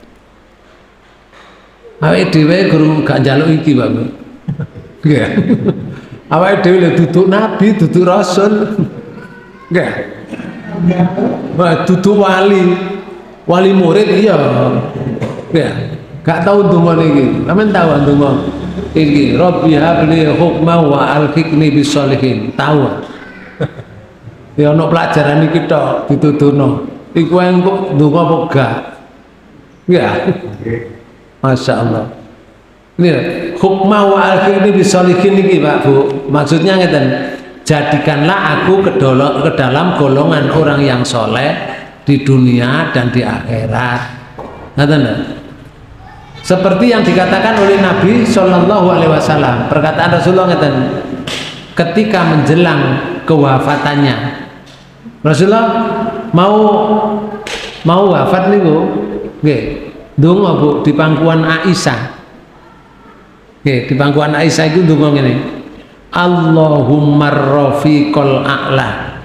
Awake dhewe guru gak njaluk iki, Pak. Nggih. Awake dhewe lho duduk nabi, duduk rasul. Nggih. Wah, duduk wali. Wali murid iya. Nggih. Gak tahu donga niki. Sampeyan tahu donga iki, Rabbi habli hukma wa alhiqni bisolihin. Tahu. Ya ono pelajaran iki tok dituturno. Iku engko donga apa gak? Nggih. Masya Allah. Ini hukmah wa alhiqni bisolihin ini Pak Bu. Maksudnya ngeten, jadikanlah aku ke, dolo, ke dalam golongan orang yang soleh di dunia dan di akhirat. Ngeten. Seperti yang dikatakan oleh Nabi Shallallahu Alaihi Wasallam. Perkataan Rasulullah ngeten, ketika menjelang kewafatannya, Rasulullah mau mau wafat niku, nggih. Donga Bu di pangkuan Aisyah. Oke, di pangkuan Aisyah itu donga ngene. Allahumma rafiqal a'la.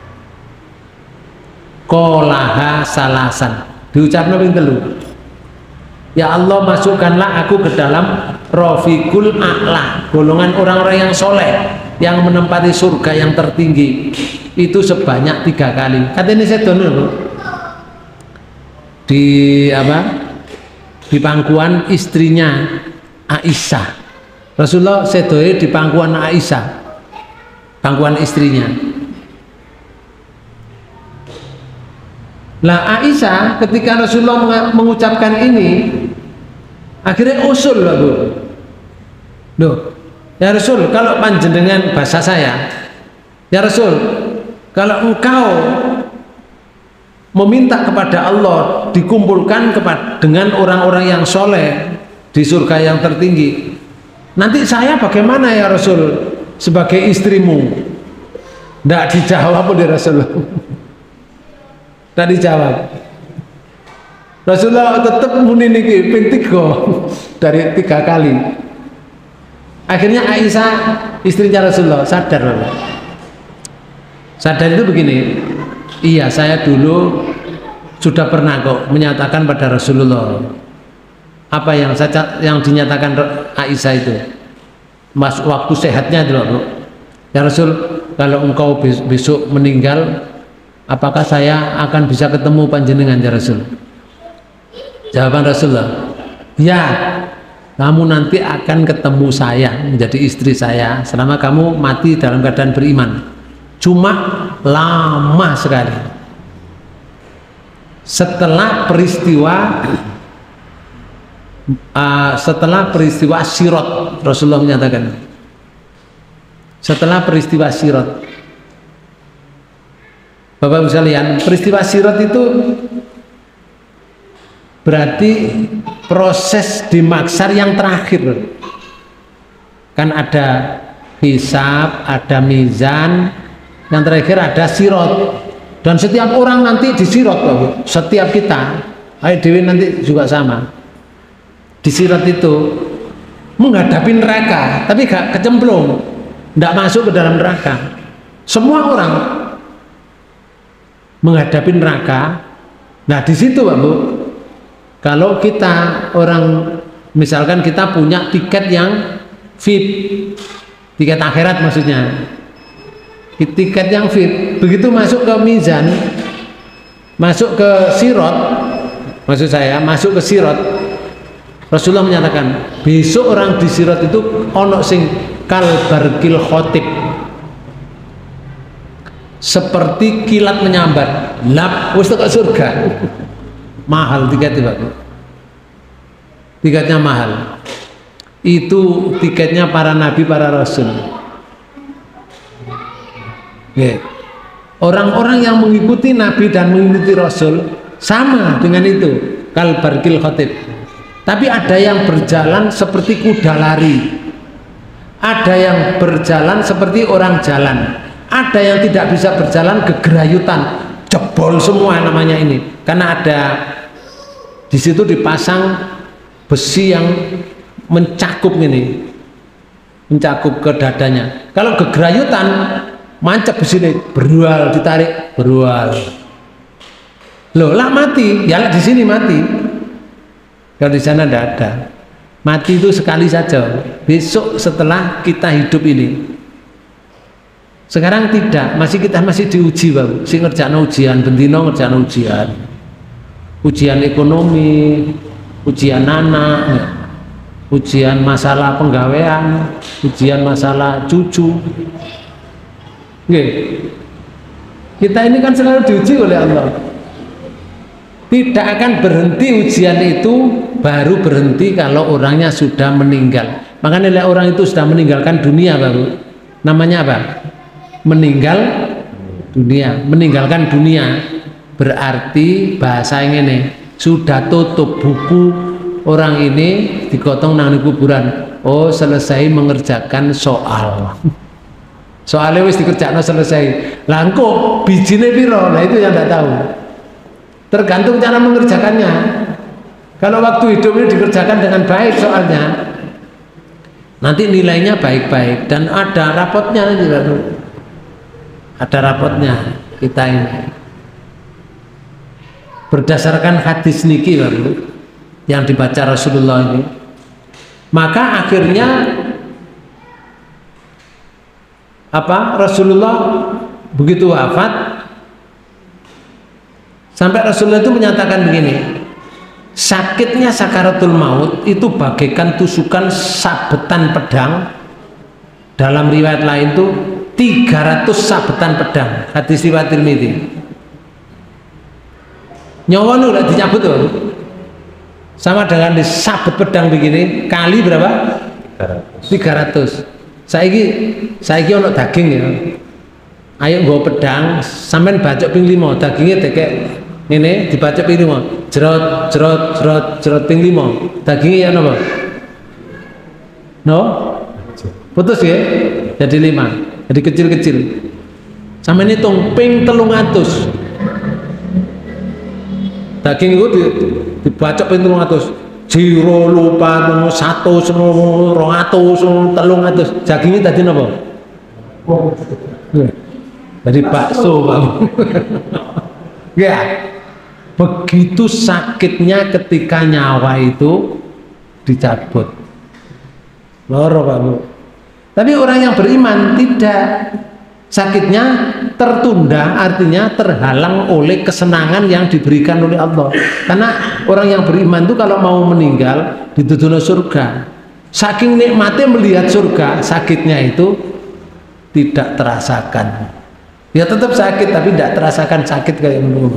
Qolaha salasan. Diucapno ping telu. Ya Allah, masukkanlah aku ke dalam rafiqul a'la, golongan orang-orang yang soleh yang menempati surga yang tertinggi. Itu sebanyak tiga kali. Katanya saya dono di apa? Di pangkuan istrinya Aisyah. Rasulullah sedoe di pangkuan Aisyah, pangkuan istrinya. Lah Aisyah ketika Rasulullah mengucapkan ini, akhirnya usul lah Bu. Duh, ya Rasul, kalau panjenengan bahasa saya, ya Rasul, kalau engkau meminta kepada Allah dikumpulkan kepada dengan orang-orang yang soleh di surga yang tertinggi, nanti saya bagaimana ya Rasul sebagai istrimu? Tidak dijawab oleh Rasulullah. Tidak dijawab. Rasulullah tetap muni niki ping tiga dari tiga kali. Akhirnya Aisyah istrinya Rasulullah sadar. Sadar itu begini. Iya, saya dulu sudah pernah kok menyatakan pada Rasulullah apa yang saya yang dinyatakan Aisyah itu, mas waktu sehatnya dulu. Ya Rasul, kalau engkau besok meninggal, apakah saya akan bisa ketemu panjenengan ya Rasul? Jawaban Rasulullah, ya, kamu nanti akan ketemu saya menjadi istri saya selama kamu mati dalam keadaan beriman. Cuma lama sekali. Setelah peristiwa uh, setelah peristiwa Sirat, Rasulullah menyatakan, setelah peristiwa Sirat, Bapak-Ibu sekalian, peristiwa Sirat itu berarti proses di mahsyar yang terakhir. Kan ada hisab, ada mizan, yang terakhir ada sirat, dan setiap orang nanti di sirat, setiap kita, ayo dewi nanti juga sama. Di sirat itu menghadapi neraka, tapi gak kecemplung, tidak masuk ke dalam neraka. Semua orang menghadapi neraka. Nah di situ Pak Bu, kalau kita orang misalkan kita punya tiket yang V I P, tiket akhirat maksudnya, tiket yang V I P, begitu masuk ke mizan, masuk ke sirat, maksud saya masuk ke sirat, Rasulullah menyatakan besok orang di Sirat itu ono sing kal barkil khotib, seperti kilat menyambar, lap wis tekan surga. Mahal tiketnya Pak, tiketnya mahal. Itu tiketnya para nabi, para rasul. Okay. Orang-orang yang mengikuti nabi dan mengikuti rasul sama dengan itu, kal barkil khotib. Tapi ada yang berjalan seperti kuda lari, ada yang berjalan seperti orang jalan, ada yang tidak bisa berjalan gegerayutan, jebol semua namanya ini, karena ada di situ dipasang besi yang mencakup ini, mencakup ke dadanya. Kalau gegerayutan mancap besi ini, berual, ditarik, berual. Loh lah mati, ya di sini mati. Kalau di sana tidak ada. Mati itu sekali saja. Besok setelah kita hidup ini. Sekarang tidak, masih kita masih diuji Bapak. Si ngerjakan ujian, bendino ngerjakan ujian. Ujian ekonomi, ujian anak, ujian masalah penggawean, ujian masalah cucu. Oke. Kita ini kan selalu diuji oleh Allah. Tidak akan berhenti ujian itu, baru berhenti kalau orangnya sudah meninggal. Makanya orang itu sudah meninggalkan dunia baru. Namanya apa? Meninggal dunia. Meninggalkan dunia berarti bahasa yang ini sudah tutup buku orang ini, digotong nang kuburan. Oh, selesai mengerjakan soal. Soalnya wis dikerjakan selesai. Lah kok bijine piro? Nah itu yang tidak tahu. Tergantung cara mengerjakannya. Kalau waktu hidup ini dikerjakan dengan baik soalnya, nanti nilainya baik-baik dan ada rapotnya nanti baru. Ada rapotnya kita ini. Berdasarkan hadis niki baru yang dibaca Rasulullah ini. Maka akhirnya apa? Rasulullah begitu wafat, sampai Rasulullah itu menyatakan begini, sakitnya sakaratul maut itu bagaikan tusukan sabetan pedang. Dalam riwayat lain itu tiga ratus sabetan pedang. Hadis riwayat Tirmidzi. Nyawa lu udah dicabut tuh. Sama dengan disabet pedang begini kali berapa? tiga ratus. Saiki saiki ono daging ya. Ayo nggo pedang sampean bacok ping lima, dagingnya tekek ini dibaca ping lima, jerot jerot jerot jerot ping lima, dagingnya ya napa? No? Putus ya? Jadi lima, jadi kecil-kecil. Sampai hitung ping telung atus. Daging itu dibaca ping telung atus. Jiro lupa satu semua rongatus telung atus. Dagingnya tadi napa? Dari bakso Bang. Ya. Begitu sakitnya ketika nyawa itu dicabut. Loro Pak Bu. Tapi orang yang beriman tidak. Sakitnya tertunda, artinya terhalang oleh kesenangan yang diberikan oleh Allah. Karena orang yang beriman itu kalau mau meninggal dituduh surga. Saking nikmatnya melihat surga, sakitnya itu tidak terasakan. Ya tetap sakit tapi tidak terasakan sakit kayak dulu.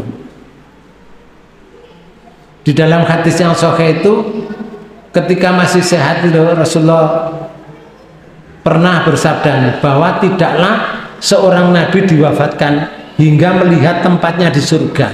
Di dalam hadis yang sahih itu ketika masih sehat itu Rasulullah pernah bersabda bahwa tidaklah seorang nabi diwafatkan hingga melihat tempatnya di surga.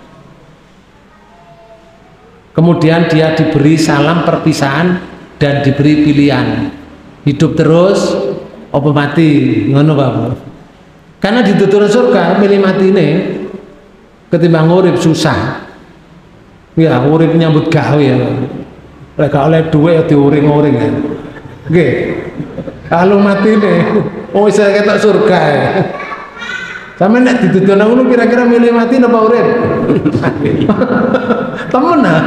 Kemudian dia diberi salam perpisahan dan diberi pilihan hidup terus apa mati, ngono Pak. Karena ditutur surga milih mati ini ketimbang urip susah. Ya urip nyambut gawe ya. Lek oleh duwe ya diuring-uring ya. Nggih. Kalau mati nih, oh saya ketok surga ya. Sampe nek ditutur ngono kira-kira milih mati napa urip? Temen ah.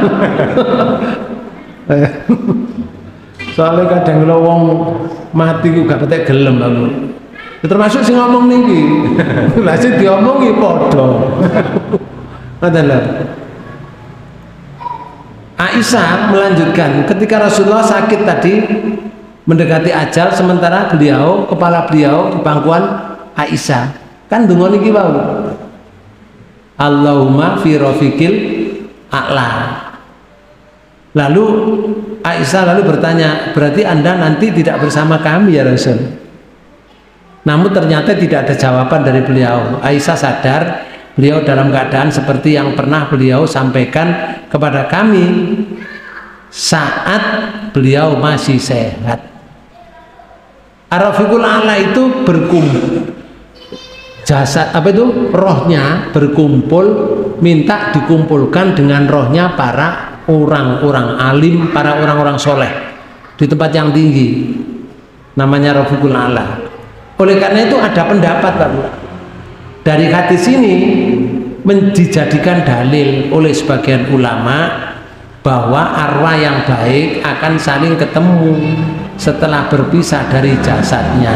Soalnya kadang kalau wong mati ku gak petek gelem aku. Termasuk sing ngomong niki. Lah sing diomongi padha. Ngoten lho. Aisyah melanjutkan, ketika Rasulullah sakit tadi mendekati ajal, sementara beliau, kepala beliau di pangkuan Aisyah, kan dungo niki wau, Allahumma fi rafiqil a'la. Lalu Aisyah lalu bertanya, berarti Anda nanti tidak bersama kami ya Rasul? Namun ternyata tidak ada jawaban dari beliau. Aisyah sadar beliau dalam keadaan seperti yang pernah beliau sampaikan kepada kami saat beliau masih sehat. Ar-Rafiqul A'la itu berkumpul, jasad apa itu, rohnya berkumpul, minta dikumpulkan dengan rohnya para orang-orang alim, para orang-orang soleh di tempat yang tinggi, namanya Rafiqul A'la. Oleh karena itu ada pendapat Pak Bu, dari hadis ini dijadikan dalil oleh sebagian ulama bahwa arwah yang baik akan saling ketemu setelah berpisah dari jasadnya.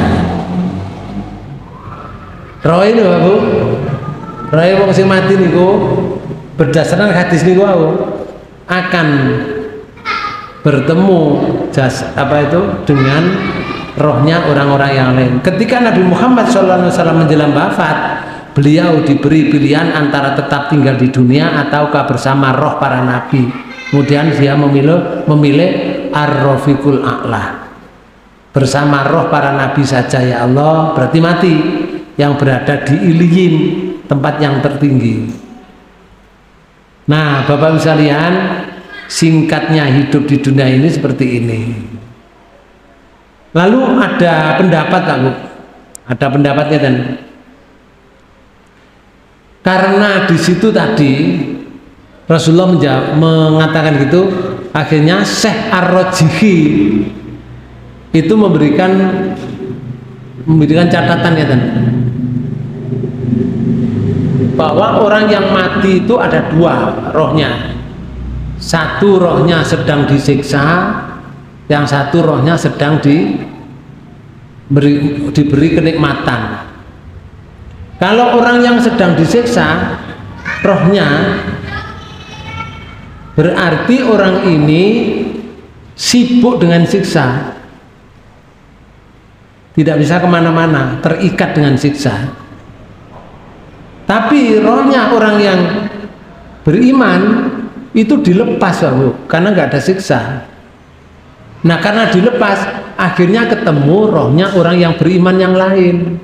Roh ini Pak Bu, roh wong sing mati niku berdasarkan hadis niku akan bertemu jas apa itu dengan rohnya orang-orang yang lain. Ketika Nabi Muhammad shallallahu alaihi wasallam menjelang wafat, beliau diberi pilihan antara tetap tinggal di dunia ataukah bersama roh para nabi. Kemudian dia memilih memilih Ar-Rafiqul A'la, bersama roh para nabi saja ya Allah, berarti mati, yang berada di Iliyin, tempat yang tertinggi. Nah Bapak Ibu sekalian, singkatnya hidup di dunia ini seperti ini. Lalu ada pendapat Pak Bu, ada pendapatnya dan karena di situ tadi Rasulullah menjawab, mengatakan gitu, akhirnya Syekh Ar-Rajihi itu memberikan memberikan catatan ya, bahwa orang yang mati itu ada dua rohnya, satu rohnya sedang disiksa, yang satu rohnya sedang diberi, diberi kenikmatan. Kalau orang yang sedang disiksa rohnya, berarti orang ini sibuk dengan siksa, tidak bisa kemana-mana, terikat dengan siksa. Tapi rohnya orang yang beriman itu dilepas Bu, karena nggak ada siksa. Nah karena dilepas, akhirnya ketemu rohnya orang yang beriman yang lain.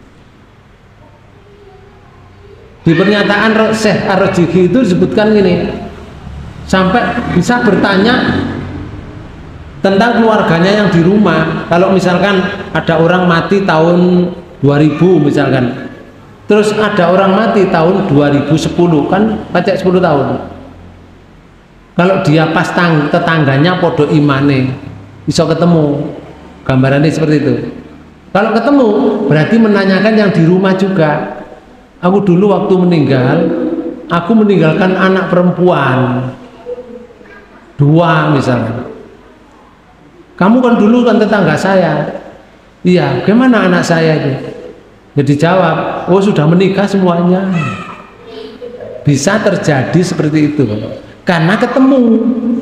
Di pernyataan Syekh Ar-Rajihi itu disebutkan gini, sampai bisa bertanya tentang keluarganya yang di rumah. Kalau misalkan ada orang mati tahun dua ribu misalkan, terus ada orang mati tahun dua ribu sepuluh, kan pacek sepuluh tahun. Kalau dia pas tang tetangganya podo imane, bisa ketemu, gambarannya seperti itu. Kalau ketemu berarti menanyakan yang di rumah juga. Aku dulu waktu meninggal, aku meninggalkan anak perempuan dua misalnya. Kamu kan dulu kan tetangga saya. Iya, gimana anak saya itu? Jadi jawab, oh sudah menikah semuanya. Bisa terjadi seperti itu karena ketemu.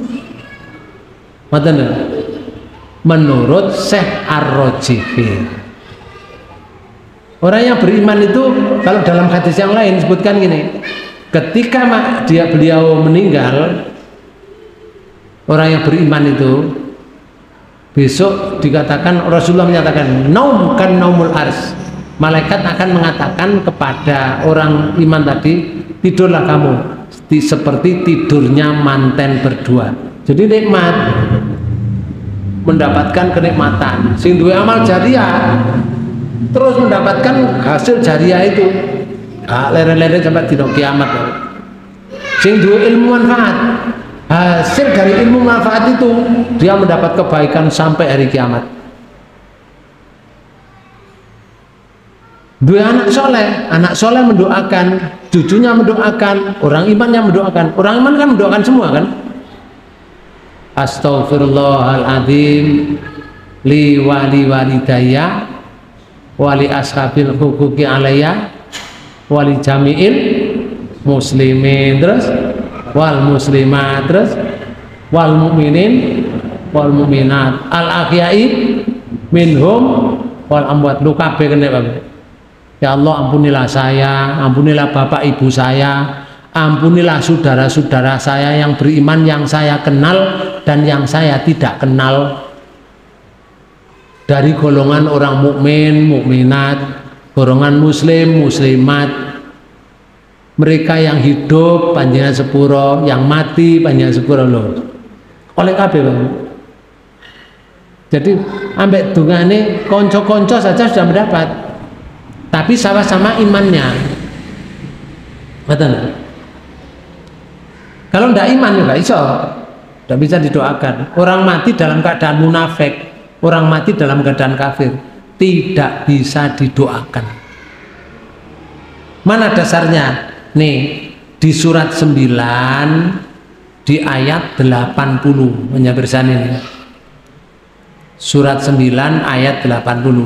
Menurut Syekh Ar-Rajihi, orang yang beriman itu, kalau dalam hadis yang lain sebutkan gini, ketika dia beliau meninggal, orang yang beriman itu besok dikatakan, Rasulullah menyatakan naum kan naumul ars, malaikat akan mengatakan kepada orang iman tadi, tidurlah kamu seperti tidurnya manten berdua. Jadi nikmat, mendapatkan kenikmatan. Sing duwe amal jariah terus mendapatkan hasil jariah itu, gak lere-lere sampai dino kiamat. Sing duwe ilmu manfaat, hasil dari ilmu manfaat itu dia mendapat kebaikan sampai hari kiamat. Dua anak soleh, anak soleh mendoakan, cucunya mendoakan, orang imannya mendoakan. Orang iman kan mendoakan semua kan. Astaghfirullahaladzim li wali walidayya wali ashabil hukuki alaiya wali jami'il muslimin, terus wal muslimat, terus wal mukminin wal mukminat al ahyai minhum wal amwat. Lu kabeh kene Bapak. Ya Allah, ampunilah saya, ampunilah bapak ibu saya, ampunilah saudara-saudara saya yang beriman, yang saya kenal dan yang saya tidak kenal, dari golongan orang mukmin, mukminat, golongan muslim, muslimat, mereka yang hidup panjenengan sepuro, yang mati panjenengan sepuro loh. Oleh kabeh Bang. Jadi ambek dungane konco-konco saja sudah mendapat. Tapi sama-sama imannya. Betul. Kalau tidak iman juga iso, tidak bisa didoakan. Orang mati dalam keadaan munafik, orang mati dalam keadaan kafir, tidak bisa didoakan. Mana dasarnya? Nih, di surat sembilan di ayat delapan puluh menyabirsan ini. Surat sembilan ayat delapan puluh.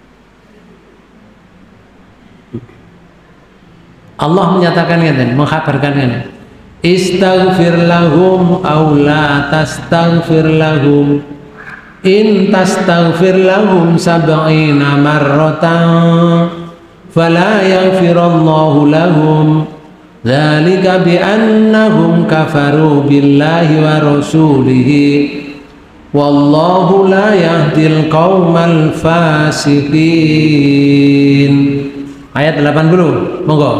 Allah menyatakan ini, mengkhabarkan ini. Istaghfir lahum aw la tastaghfir lahum in tastaghfir lahum sab'ina marratan fala yaghfirallahu lahum dzalika bi annahum kafaru billahi wa rasulihi wallahu la yahdil qaumal fasiqin. Ayat delapan puluh, monggo.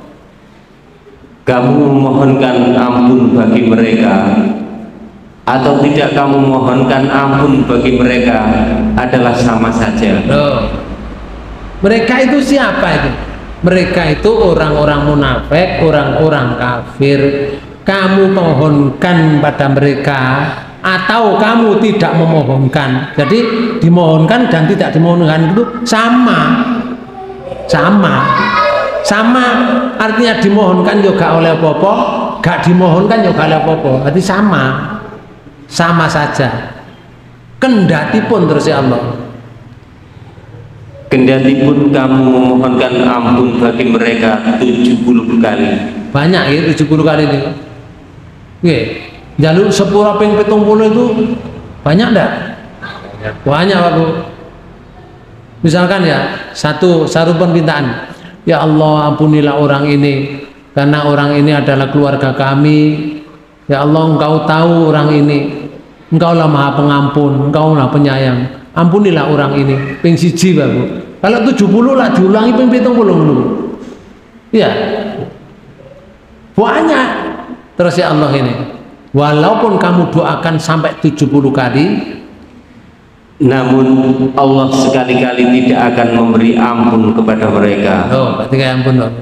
Kamu memohonkan ampun bagi mereka atau tidak kamu mohonkan ampun bagi mereka adalah sama saja. Loh. Mereka itu siapa itu? Mereka itu orang-orang munafik, orang-orang kafir. Kamu mohonkan pada mereka atau kamu tidak memohonkan. Jadi dimohonkan dan tidak dimohonkan itu sama. Sama. Sama artinya dimohonkan juga oleh apa-apa, gak dimohonkan juga oleh apa-apa. Berarti sama. Sama saja. Kendati pun terus ya Allah. Kendati pun kamu memohonkan ampun bagi mereka tujuh puluh kali. Banyak ya tujuh puluh kali ini. Oke, jalur sepura ping pitung puluh itu banyak enggak? Banyak Pak Bu. Misalkan ya, satu satu permintaan. Ya Allah, ampunilah orang ini karena orang ini adalah keluarga kami. Ya Allah, Engkau tahu orang ini. Engkaulah Maha Pengampun, Engkaulah Penyayang. Ampunilah orang ini. Ping siji Pak Bu. Kalau tujuh puluh lah diulangi ping pitung puluh dulu. Iya. Banyak. Terus ya Allah ini. Walaupun kamu doakan sampai tujuh puluh kali, namun Allah sekali-kali tidak akan memberi ampun kepada mereka. Oh, berarti kayak ampun loh.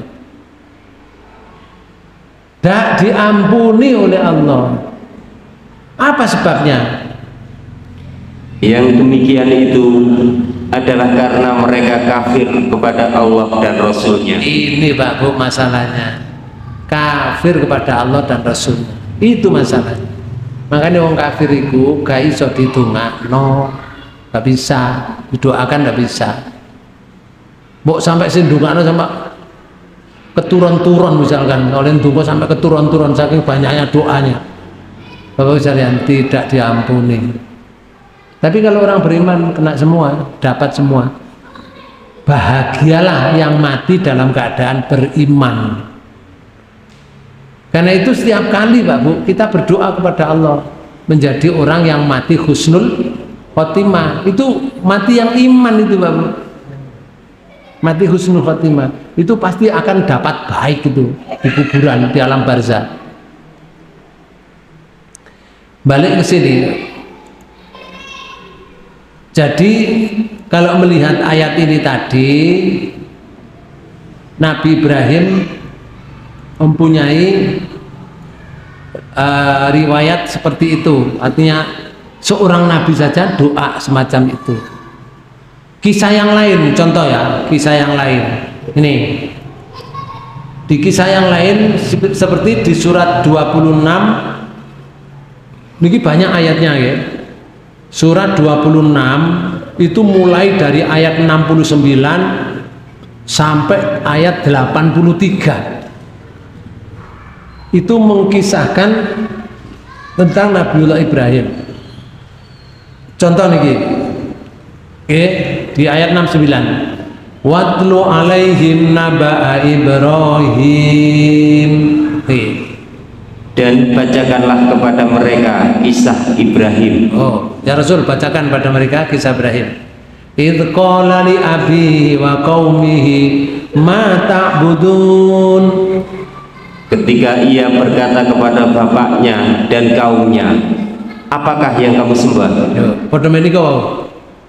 Tidak diampuni oleh Allah. Apa sebabnya? Yang demikian itu adalah karena mereka kafir kepada Allah dan Rasulnya. Ini Pak Bu masalahnya. Kafir kepada Allah dan Rasulnya. Itu masalahnya. Makanya orang kafir itu gak iso ditungakno. Gak bisa, didoakan gak bisa. Mbok sampai sindungan sama keturun-turun misalkan, oleh tunggu sampai keturun-turun saking banyaknya doanya. Bapak sekalian tidak diampuni. Tapi kalau orang beriman kena semua, dapat semua. Bahagialah yang mati dalam keadaan beriman. Karena itu setiap kali Pak Bu kita berdoa kepada Allah menjadi orang yang mati husnul khotimah, itu mati yang iman itu Pak Bu. Mati husnul khotimah itu pasti akan dapat baik itu di kuburan, di alam barzah. Balik ke sini. Jadi kalau melihat ayat ini tadi, Nabi Ibrahim mempunyai uh, riwayat seperti itu. Artinya seorang nabi saja doa semacam itu. Kisah yang lain, contoh ya, kisah yang lain. Ini di kisah yang lain seperti di surat dua puluh enam. Ini banyak ayatnya ya. Surat dua puluh enam itu mulai dari ayat enam puluh sembilan sampai ayat delapan puluh tiga. Itu mengkisahkan tentang Nabiullah Ibrahim. Contoh niki. Oke, di ayat enam puluh sembilan. Watlu alaihim naba'a Ibrahim. Oke. Dan bacakanlah kepada mereka kisah Ibrahim. Oh, ya Rasul, bacakan pada mereka kisah Ibrahim. Idh qala li abihi wa qaumihi ma ta'budun. Ketika ia berkata kepada bapaknya dan kaumnya, apakah yang kamu sembah? Padha menika wae.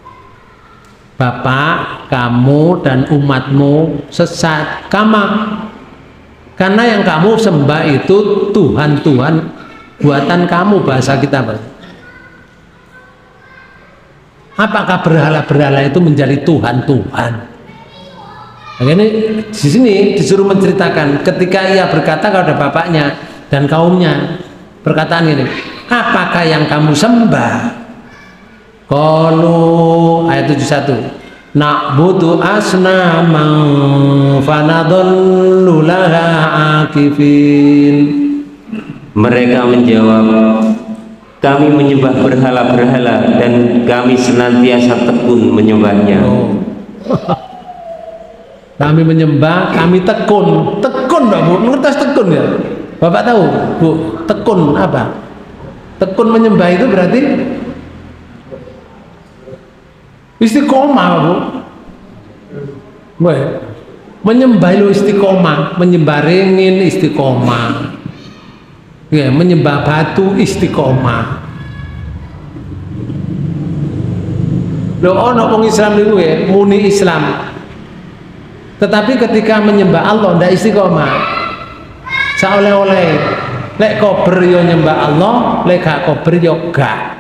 Bapak, kamu dan umatmu sesat. Kama karena yang kamu sembah itu Tuhan-Tuhan buatan kamu, bahasa kita, Pak. Apakah berhala-berhala itu menjadi Tuhan-Tuhan? Nah, ini di sini disuruh menceritakan ketika ia berkata kepada bapaknya dan kaumnya, perkataan ini, apakah yang kamu sembah? Qalu, ayat tujuh puluh satu, na'budu asnaman fanadhallu laha akifin. Mereka menjawab, kami menyembah berhala-berhala dan kami senantiasa tekun menyembahnya. Oh. Kami menyembah, kami tekun. Tekun, Mbak Bu, ngerti tekun ya? Bapak tahu, Bu, tekun apa? Tekun menyembah itu berarti istiqomah, Bu. Boy. Menyembah itu istiqomah, menyembah ringin istiqomah. Ya, menyembah batu istiqomah. Lho ono wong Islam niku ya, muni Islam. Tetapi ketika menyembah Allah ndak istiqomah. Saoleh-oleh. Lek kober yo nyembah Allah, lek gak kober yo gak.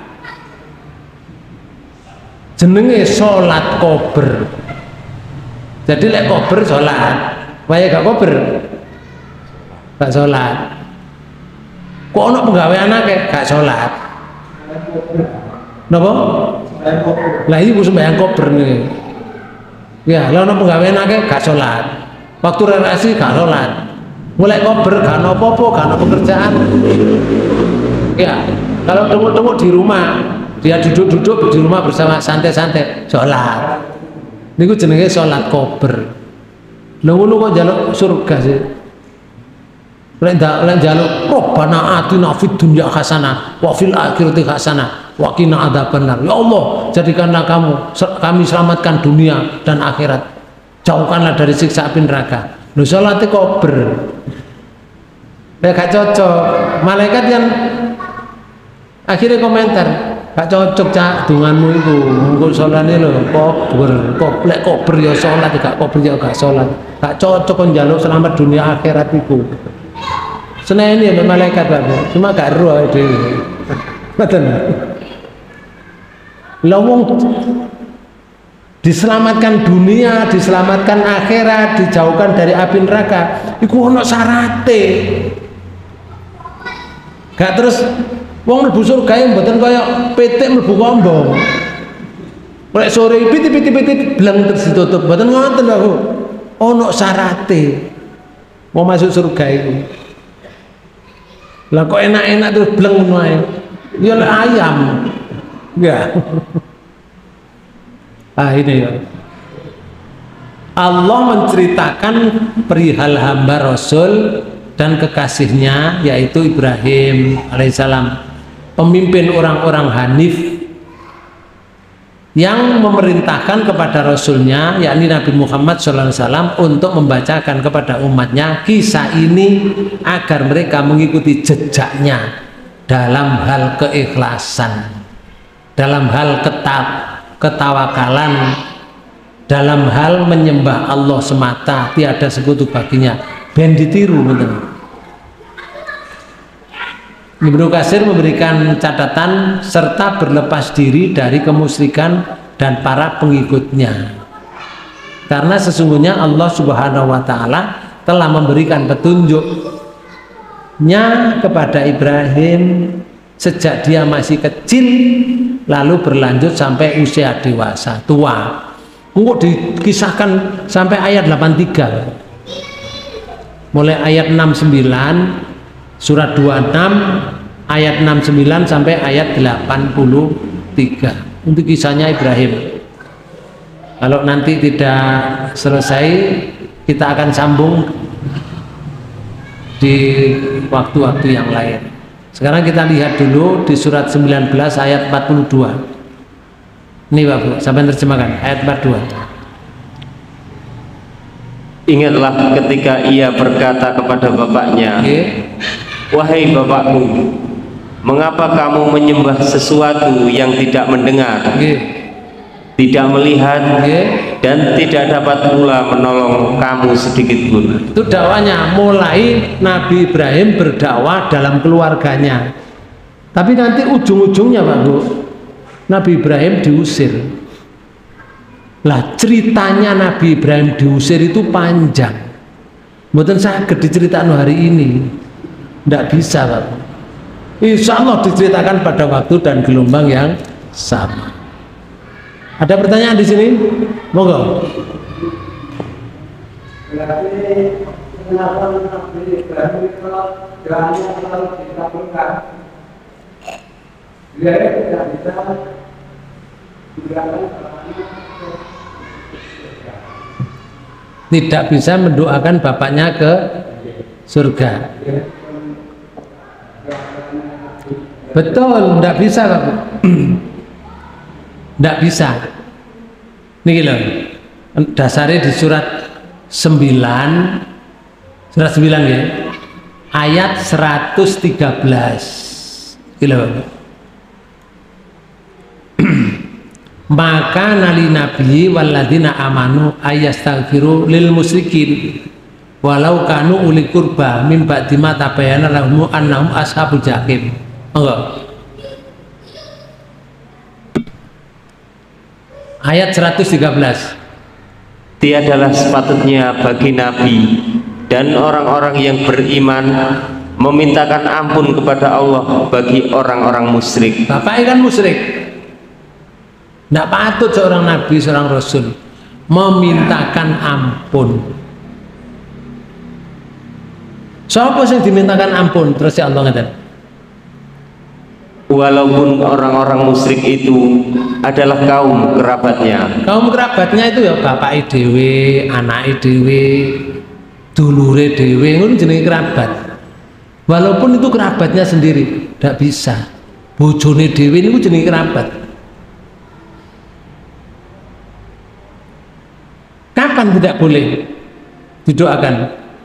Jenenge salat kober. Jadi lek kober salat, wae gak kober. Gak salat. Kok ono penggawean akeh gak salat. Napa? Lah iki ku sembahyang kober niki. Ya, lha ono penggawean akeh gak salat. Waktu relasi gak salat. Mulai kober gak ono apa-apa, gak ono pekerjaan. Ya, kalau temu-temu di rumah, dia duduk-duduk di rumah bersama santai-santai, salat. Niku jenenge salat kober. Lha ngono kok njaluk surga sih. Lek ndak njaluk Rabbana atina fid dunya hasanah wa fil akhirati hasanah wa qina adzabannar. Ya Allah, jadikanlah kamu kami selamatkan dunia dan akhirat. Jauhkanlah dari siksa api neraka. Lho salate kober. Lek gak cocok, malaikat yang akhirnya komentar, gak cocok cak dunganmu itu. Engko salane lho kober, kok lek kober ya salat, gak kober ya gak salat. Gak cocok kon njaluk selamat dunia akhirat iku. Seneng ini ya malaikat, Pak. Cuma gak ero dhewe. Betul. Lah wong diselamatkan dunia, diselamatkan akhirat, dijauhkan dari api neraka, iku ono syarate. Gak terus wong mlebu surga mboten kaya pitik mlebu kombong. Lek sore piti-piti-piti bleng terus ditutup, mboten ngoten, Pak. Ono syarate. Mau masuk surga itu. Lah kok enak-enak terus bleng ngono ae. Ya lek ayam. Ya. Ah ini ya. Allah menceritakan perihal hamba Rasul dan kekasihnya yaitu Ibrahim alaihissalam, pemimpin orang-orang Hanif yang memerintahkan kepada Rasulnya yakni Nabi Muhammad shallallahu alaihi wasallam untuk membacakan kepada umatnya kisah ini agar mereka mengikuti jejaknya dalam hal keikhlasan, dalam hal ketab, ketawakalan, dalam hal menyembah Allah semata tiada sekutu baginya. Ben ditiru betul. Ibnu Katsir memberikan catatan serta berlepas diri dari kemusyrikan dan para pengikutnya. Karena sesungguhnya Allah Subhanahu wa taala telah memberikan petunjuknya kepada Ibrahim sejak dia masih kecil lalu berlanjut sampai usia dewasa, tua. Engko dikisahkan sampai ayat delapan puluh tiga. Mulai ayat enam puluh sembilan surat dua puluh enam ayat enam puluh sembilan sampai ayat delapan puluh tiga untuk kisahnya Ibrahim. Kalau nanti tidak selesai, kita akan sambung di waktu-waktu yang lain. Sekarang kita lihat dulu di surat sembilan belas ayat empat puluh dua. Ini Pak Bu, sampai terjemahkan ayat empat puluh dua. Ingatlah ketika ia berkata kepada bapaknya, Okay. wahai bapakku, mengapa kamu menyembah sesuatu yang tidak mendengar, Okay. tidak melihat, Okay. dan tidak dapat pula menolong kamu sedikit pun? Itu dakwanya, mulai Nabi Ibrahim berdakwah dalam keluarganya. Tapi nanti ujung-ujungnya Pak Bu, Nabi Ibrahim diusir. Lah ceritanya Nabi Ibrahim diusir itu panjang. Mboten saged diceritakan hari ini. Tidak bisa Pak Bu. Insya Allah diceritakan pada waktu dan gelombang yang sama. Ada pertanyaan di sini? Monggo. Berarti kenapa Nabi Ibrahim kalau doanya selalu dikabulkan? Dia tidak bisa mendoakan Tidak bisa mendoakan bapaknya ke surga. Betul, tidak bisa Pak Bu. Tidak bisa. Ini loh, dasarnya di surat sembilan, surat sembilan ya, ayat seratus tiga belas. Gila Pak Bu. Maka nali nabi waladina amanu ayastaghfiru lil musyrikin walau kanu uli kurba min ba'di ma tabayyana lahum annahum ashabul jahim. Enggak. Ayat seratus tiga belas. Tiadalah sepatutnya bagi nabi dan orang-orang yang beriman memintakan ampun kepada Allah bagi orang-orang musyrik. Bapaknya kan musyrik. Tidak patut seorang nabi, seorang rasul memintakan ampun. Siapa yang dimintakan ampun? Terus ya Allah ngatakan, Walaupun orang-orang musyrik itu adalah kaum kerabatnya. kaum kerabatnya itu ya bapak dewe, anak dewe, dulure dewe, itu jenis kerabat. Walaupun itu kerabatnya sendiri, tidak bisa. Bojone dewe itu jenis kerabat. Kapan tidak boleh didoakan?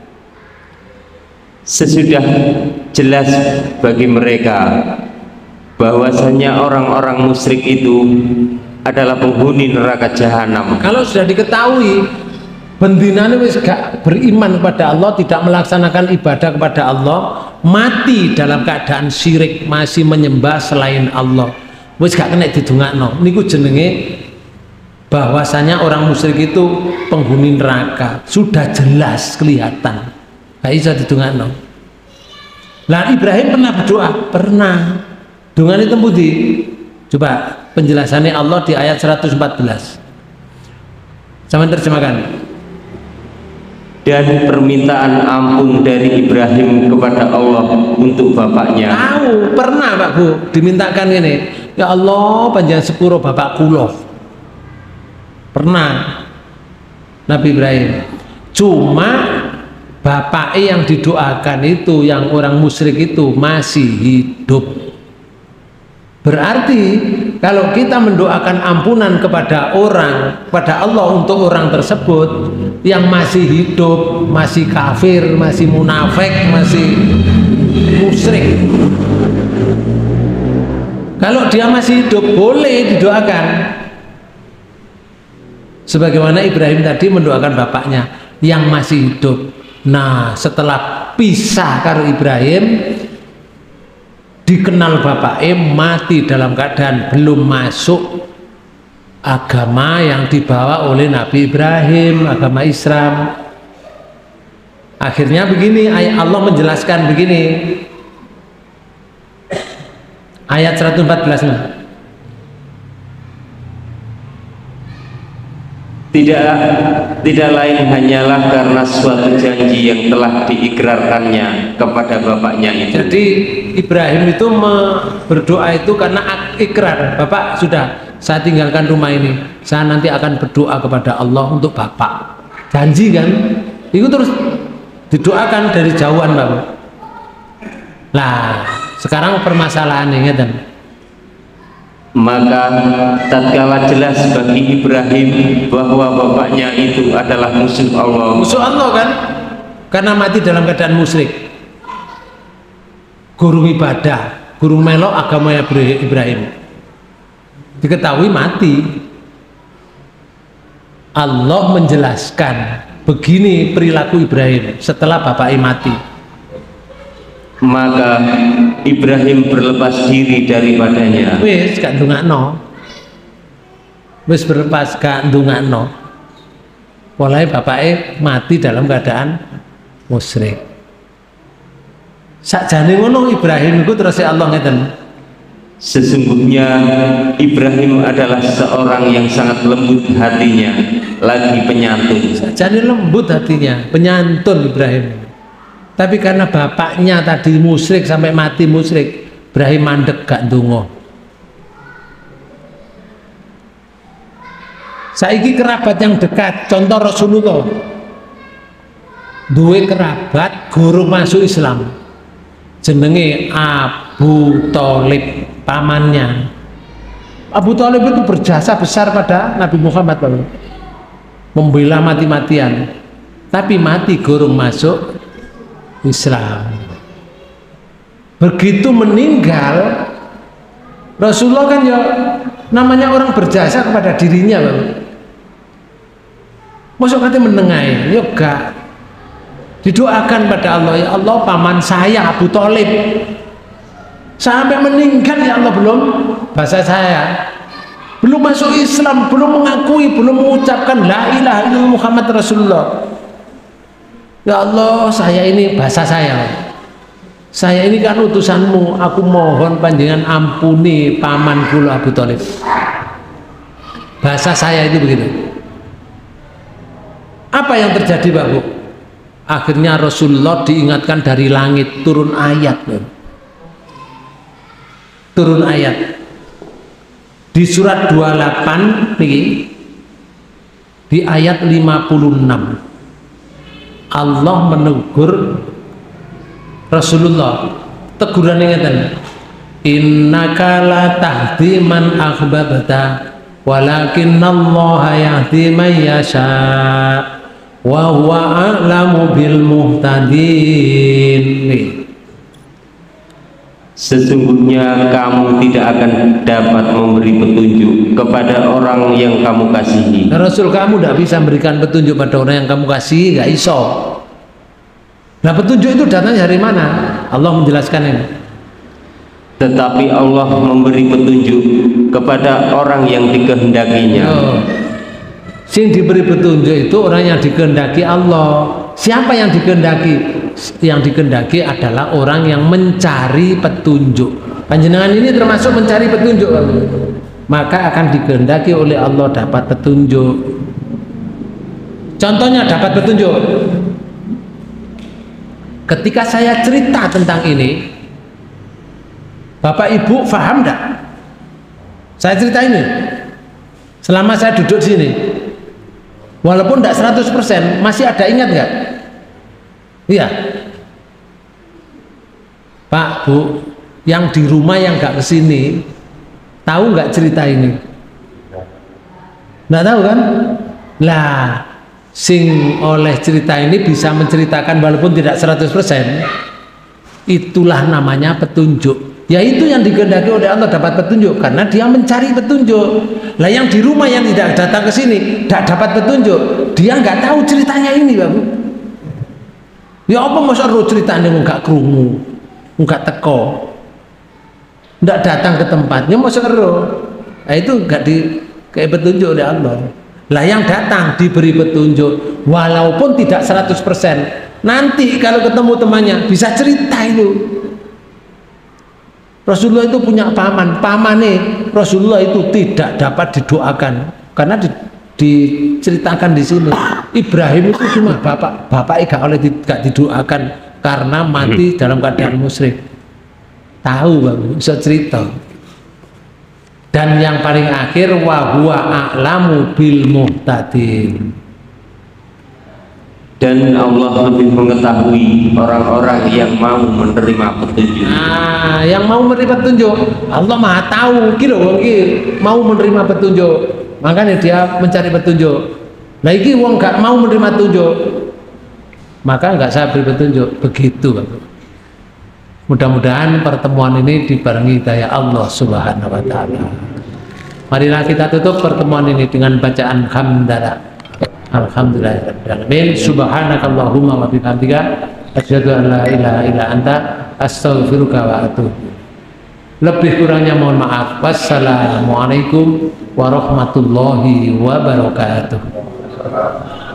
Sesudah jelas bagi mereka bahwasanya orang-orang musyrik itu adalah penghuni neraka jahanam. Kalau sudah diketahui bendinane wis gak beriman kepada Allah, tidak melaksanakan ibadah kepada Allah, mati dalam keadaan syirik, masih menyembah selain Allah, wis gak kena didongakno. Niku jenenge bahwasanya orang musyrik itu penghuni neraka, sudah jelas kelihatan, gak bisa didongakno. Lah Ibrahim pernah berdoa, pernah. Dongane teng pundi? Coba penjelasannya Allah di ayat seratus empat belas. Sama terjemahkan. Dan permintaan ampun dari Ibrahim kepada Allah untuk bapaknya. Tahu, pernah Pak Bu dimintakan ini. Ya Allah, panjang sepuro bapak kulo. Pernah Nabi Ibrahim. Cuma bapaknya yang didoakan itu, yang orang musyrik itu masih hidup. Berarti kalau kita mendoakan ampunan kepada orang, kepada Allah untuk orang tersebut yang masih hidup, masih kafir, masih munafik, masih musyrik, kalau dia masih hidup boleh didoakan. Sebagaimana Ibrahim tadi mendoakan bapaknya yang masih hidup. Nah, setelah pisah karo Ibrahim, dikenal bapaknya mati dalam keadaan belum masuk agama yang dibawa oleh Nabi Ibrahim, agama Islam. Akhirnya begini, ayat Allah menjelaskan begini, ayat seratus empat belas. Tidak, tidak lain hanyalah karena suatu janji yang telah diikrarkannya kepada bapaknya itu. Jadi Ibrahim itu berdoa itu karena ikrar, Bapak sudah saya tinggalkan rumah ini, saya nanti akan berdoa kepada Allah untuk Bapak, janji kan, itu terus didoakan dari jauhan Bapak. Lah sekarang permasalahannya ngeten. Maka tatkala jelas bagi Ibrahim bahwa bapaknya itu adalah musuh Allah, musuh Allah kan, karena mati dalam keadaan musyrik, guru ibadah, guru melok agama Ibrahim, diketahui mati. Allah menjelaskan begini perilaku Ibrahim setelah bapaknya mati. Maka Ibrahim berlepas diri daripadanya. Wis gak ndongakno. Wis berlepas gak ndongakno. Mulai bapaknya mati dalam keadaan musyrik. Sakjane ngono Ibrahim iku terus Allah ngeten. Sesungguhnya Ibrahim adalah seorang yang sangat lembut hatinya, lagi penyantun. Sakjane lembut hatinya, penyantun Ibrahim. Tapi karena bapaknya tadi musyrik sampai mati musyrik, Ibrahim mandek gak ndonga. Saiki kerabat yang dekat, contoh Rasulullah, duwe kerabat guru masuk Islam, jenenge Abu Thalib, pamannya. Abu Thalib itu berjasa besar pada Nabi Muhammad, membela mati-matian, tapi mati gurung masuk Islam. Begitu meninggal Rasulullah kan ya namanya orang berjasa kepada dirinya Bang. Masuk katanya menengai, ya gak didoakan pada Allah, ya Allah paman saya Abu Thalib sampai meninggal ya Allah belum bahasa saya belum masuk Islam, belum mengakui, belum mengucapkan la ilaha illallah Muhammad Rasulullah. Ya Allah, saya ini bahasa saya, saya ini kan utusanmu, aku mohon panjenengan ampuni paman kula Abu Thalib. Bahasa saya itu begitu. Apa yang terjadi Pak Bu? Akhirnya Rasulullah diingatkan dari langit, turun ayat, turun ayat di surat dua puluh delapan nih, di ayat lima puluh enam. Allah menegur Rasulullah, teguran yang ngeten, innaka la tahdi man ahbabta walakinnallaha yahdi man yasha wa huwa a'lamu bil muhtadin. Sesungguhnya kamu tidak akan dapat memberi petunjuk kepada orang yang kamu kasihi. Rasul, kamu tidak bisa memberikan petunjuk pada orang yang kamu kasihi, gak iso. Nah petunjuk itu datangnya dari mana? Allah menjelaskan ini. Tetapi Allah memberi petunjuk kepada orang yang dikehendakinya. Oh. Sing diberi petunjuk itu orang yang dikehendaki Allah. Siapa yang dikehendaki? Yang dikehendaki adalah orang yang mencari petunjuk. Panjenengan ini termasuk mencari petunjuk, maka akan dikehendaki oleh Allah dapat petunjuk. Contohnya dapat petunjuk. Ketika saya cerita tentang ini, Bapak Ibu paham enggak? Saya cerita ini selama saya duduk di sini, walaupun enggak seratus persen, masih ada ingat enggak? Iya Pak Bu, yang di rumah yang enggak kesini tahu enggak cerita ini? Enggak tahu kan? Lah sing oleh cerita ini bisa menceritakan walaupun tidak seratus persen, itulah namanya petunjuk. Yaitu yang dikehendaki oleh Allah dapat petunjuk karena dia mencari petunjuk. Lah yang di rumah yang tidak datang ke sini tidak dapat petunjuk, dia nggak tahu ceritanya ini, Bapak. Ya apa masa ro ceritanya nggak krungu, nggak teko, nggak datang ke tempatnya masa ro. Nah itu nggak di kayak petunjuk oleh Allah. Lah yang datang diberi petunjuk walaupun tidak seratus persen. Nanti kalau ketemu temannya bisa cerita itu. Rasulullah itu punya paman, pamane Rasulullah itu tidak dapat didoakan karena di, diceritakan di sini. Ibrahim itu cuma bapak, bapak gak oleh tidak didoakan karena mati dalam keadaan musyrik. tahu Bapak, bisa cerita. Dan yang paling akhir wa huwa a'lamu bil muhtadin. Dan Allah lebih mengetahui orang-orang yang mau menerima petunjuk. Nah, yang mau menerima petunjuk, Allah Maha tahu. Kira wong iki mau menerima petunjuk, makanya dia mencari petunjuk. Nah, iki wong gak mau menerima petunjuk, maka nggak saya beri petunjuk. Begitu, Bapak. Mudah-mudahan pertemuan ini dibarengi daya Allah Subhanahu wa taala. Marilah kita tutup pertemuan ini dengan bacaan hamdalah. Alhamdulillahirrahmanirrahim. Subhanakallahumma wa bihamdika asyhadu an la ilaha illa anta astaghfiruka wa atubu. Lebih kurangnya mohon maaf. Wassalamualaikum warahmatullahi wabarakatuh.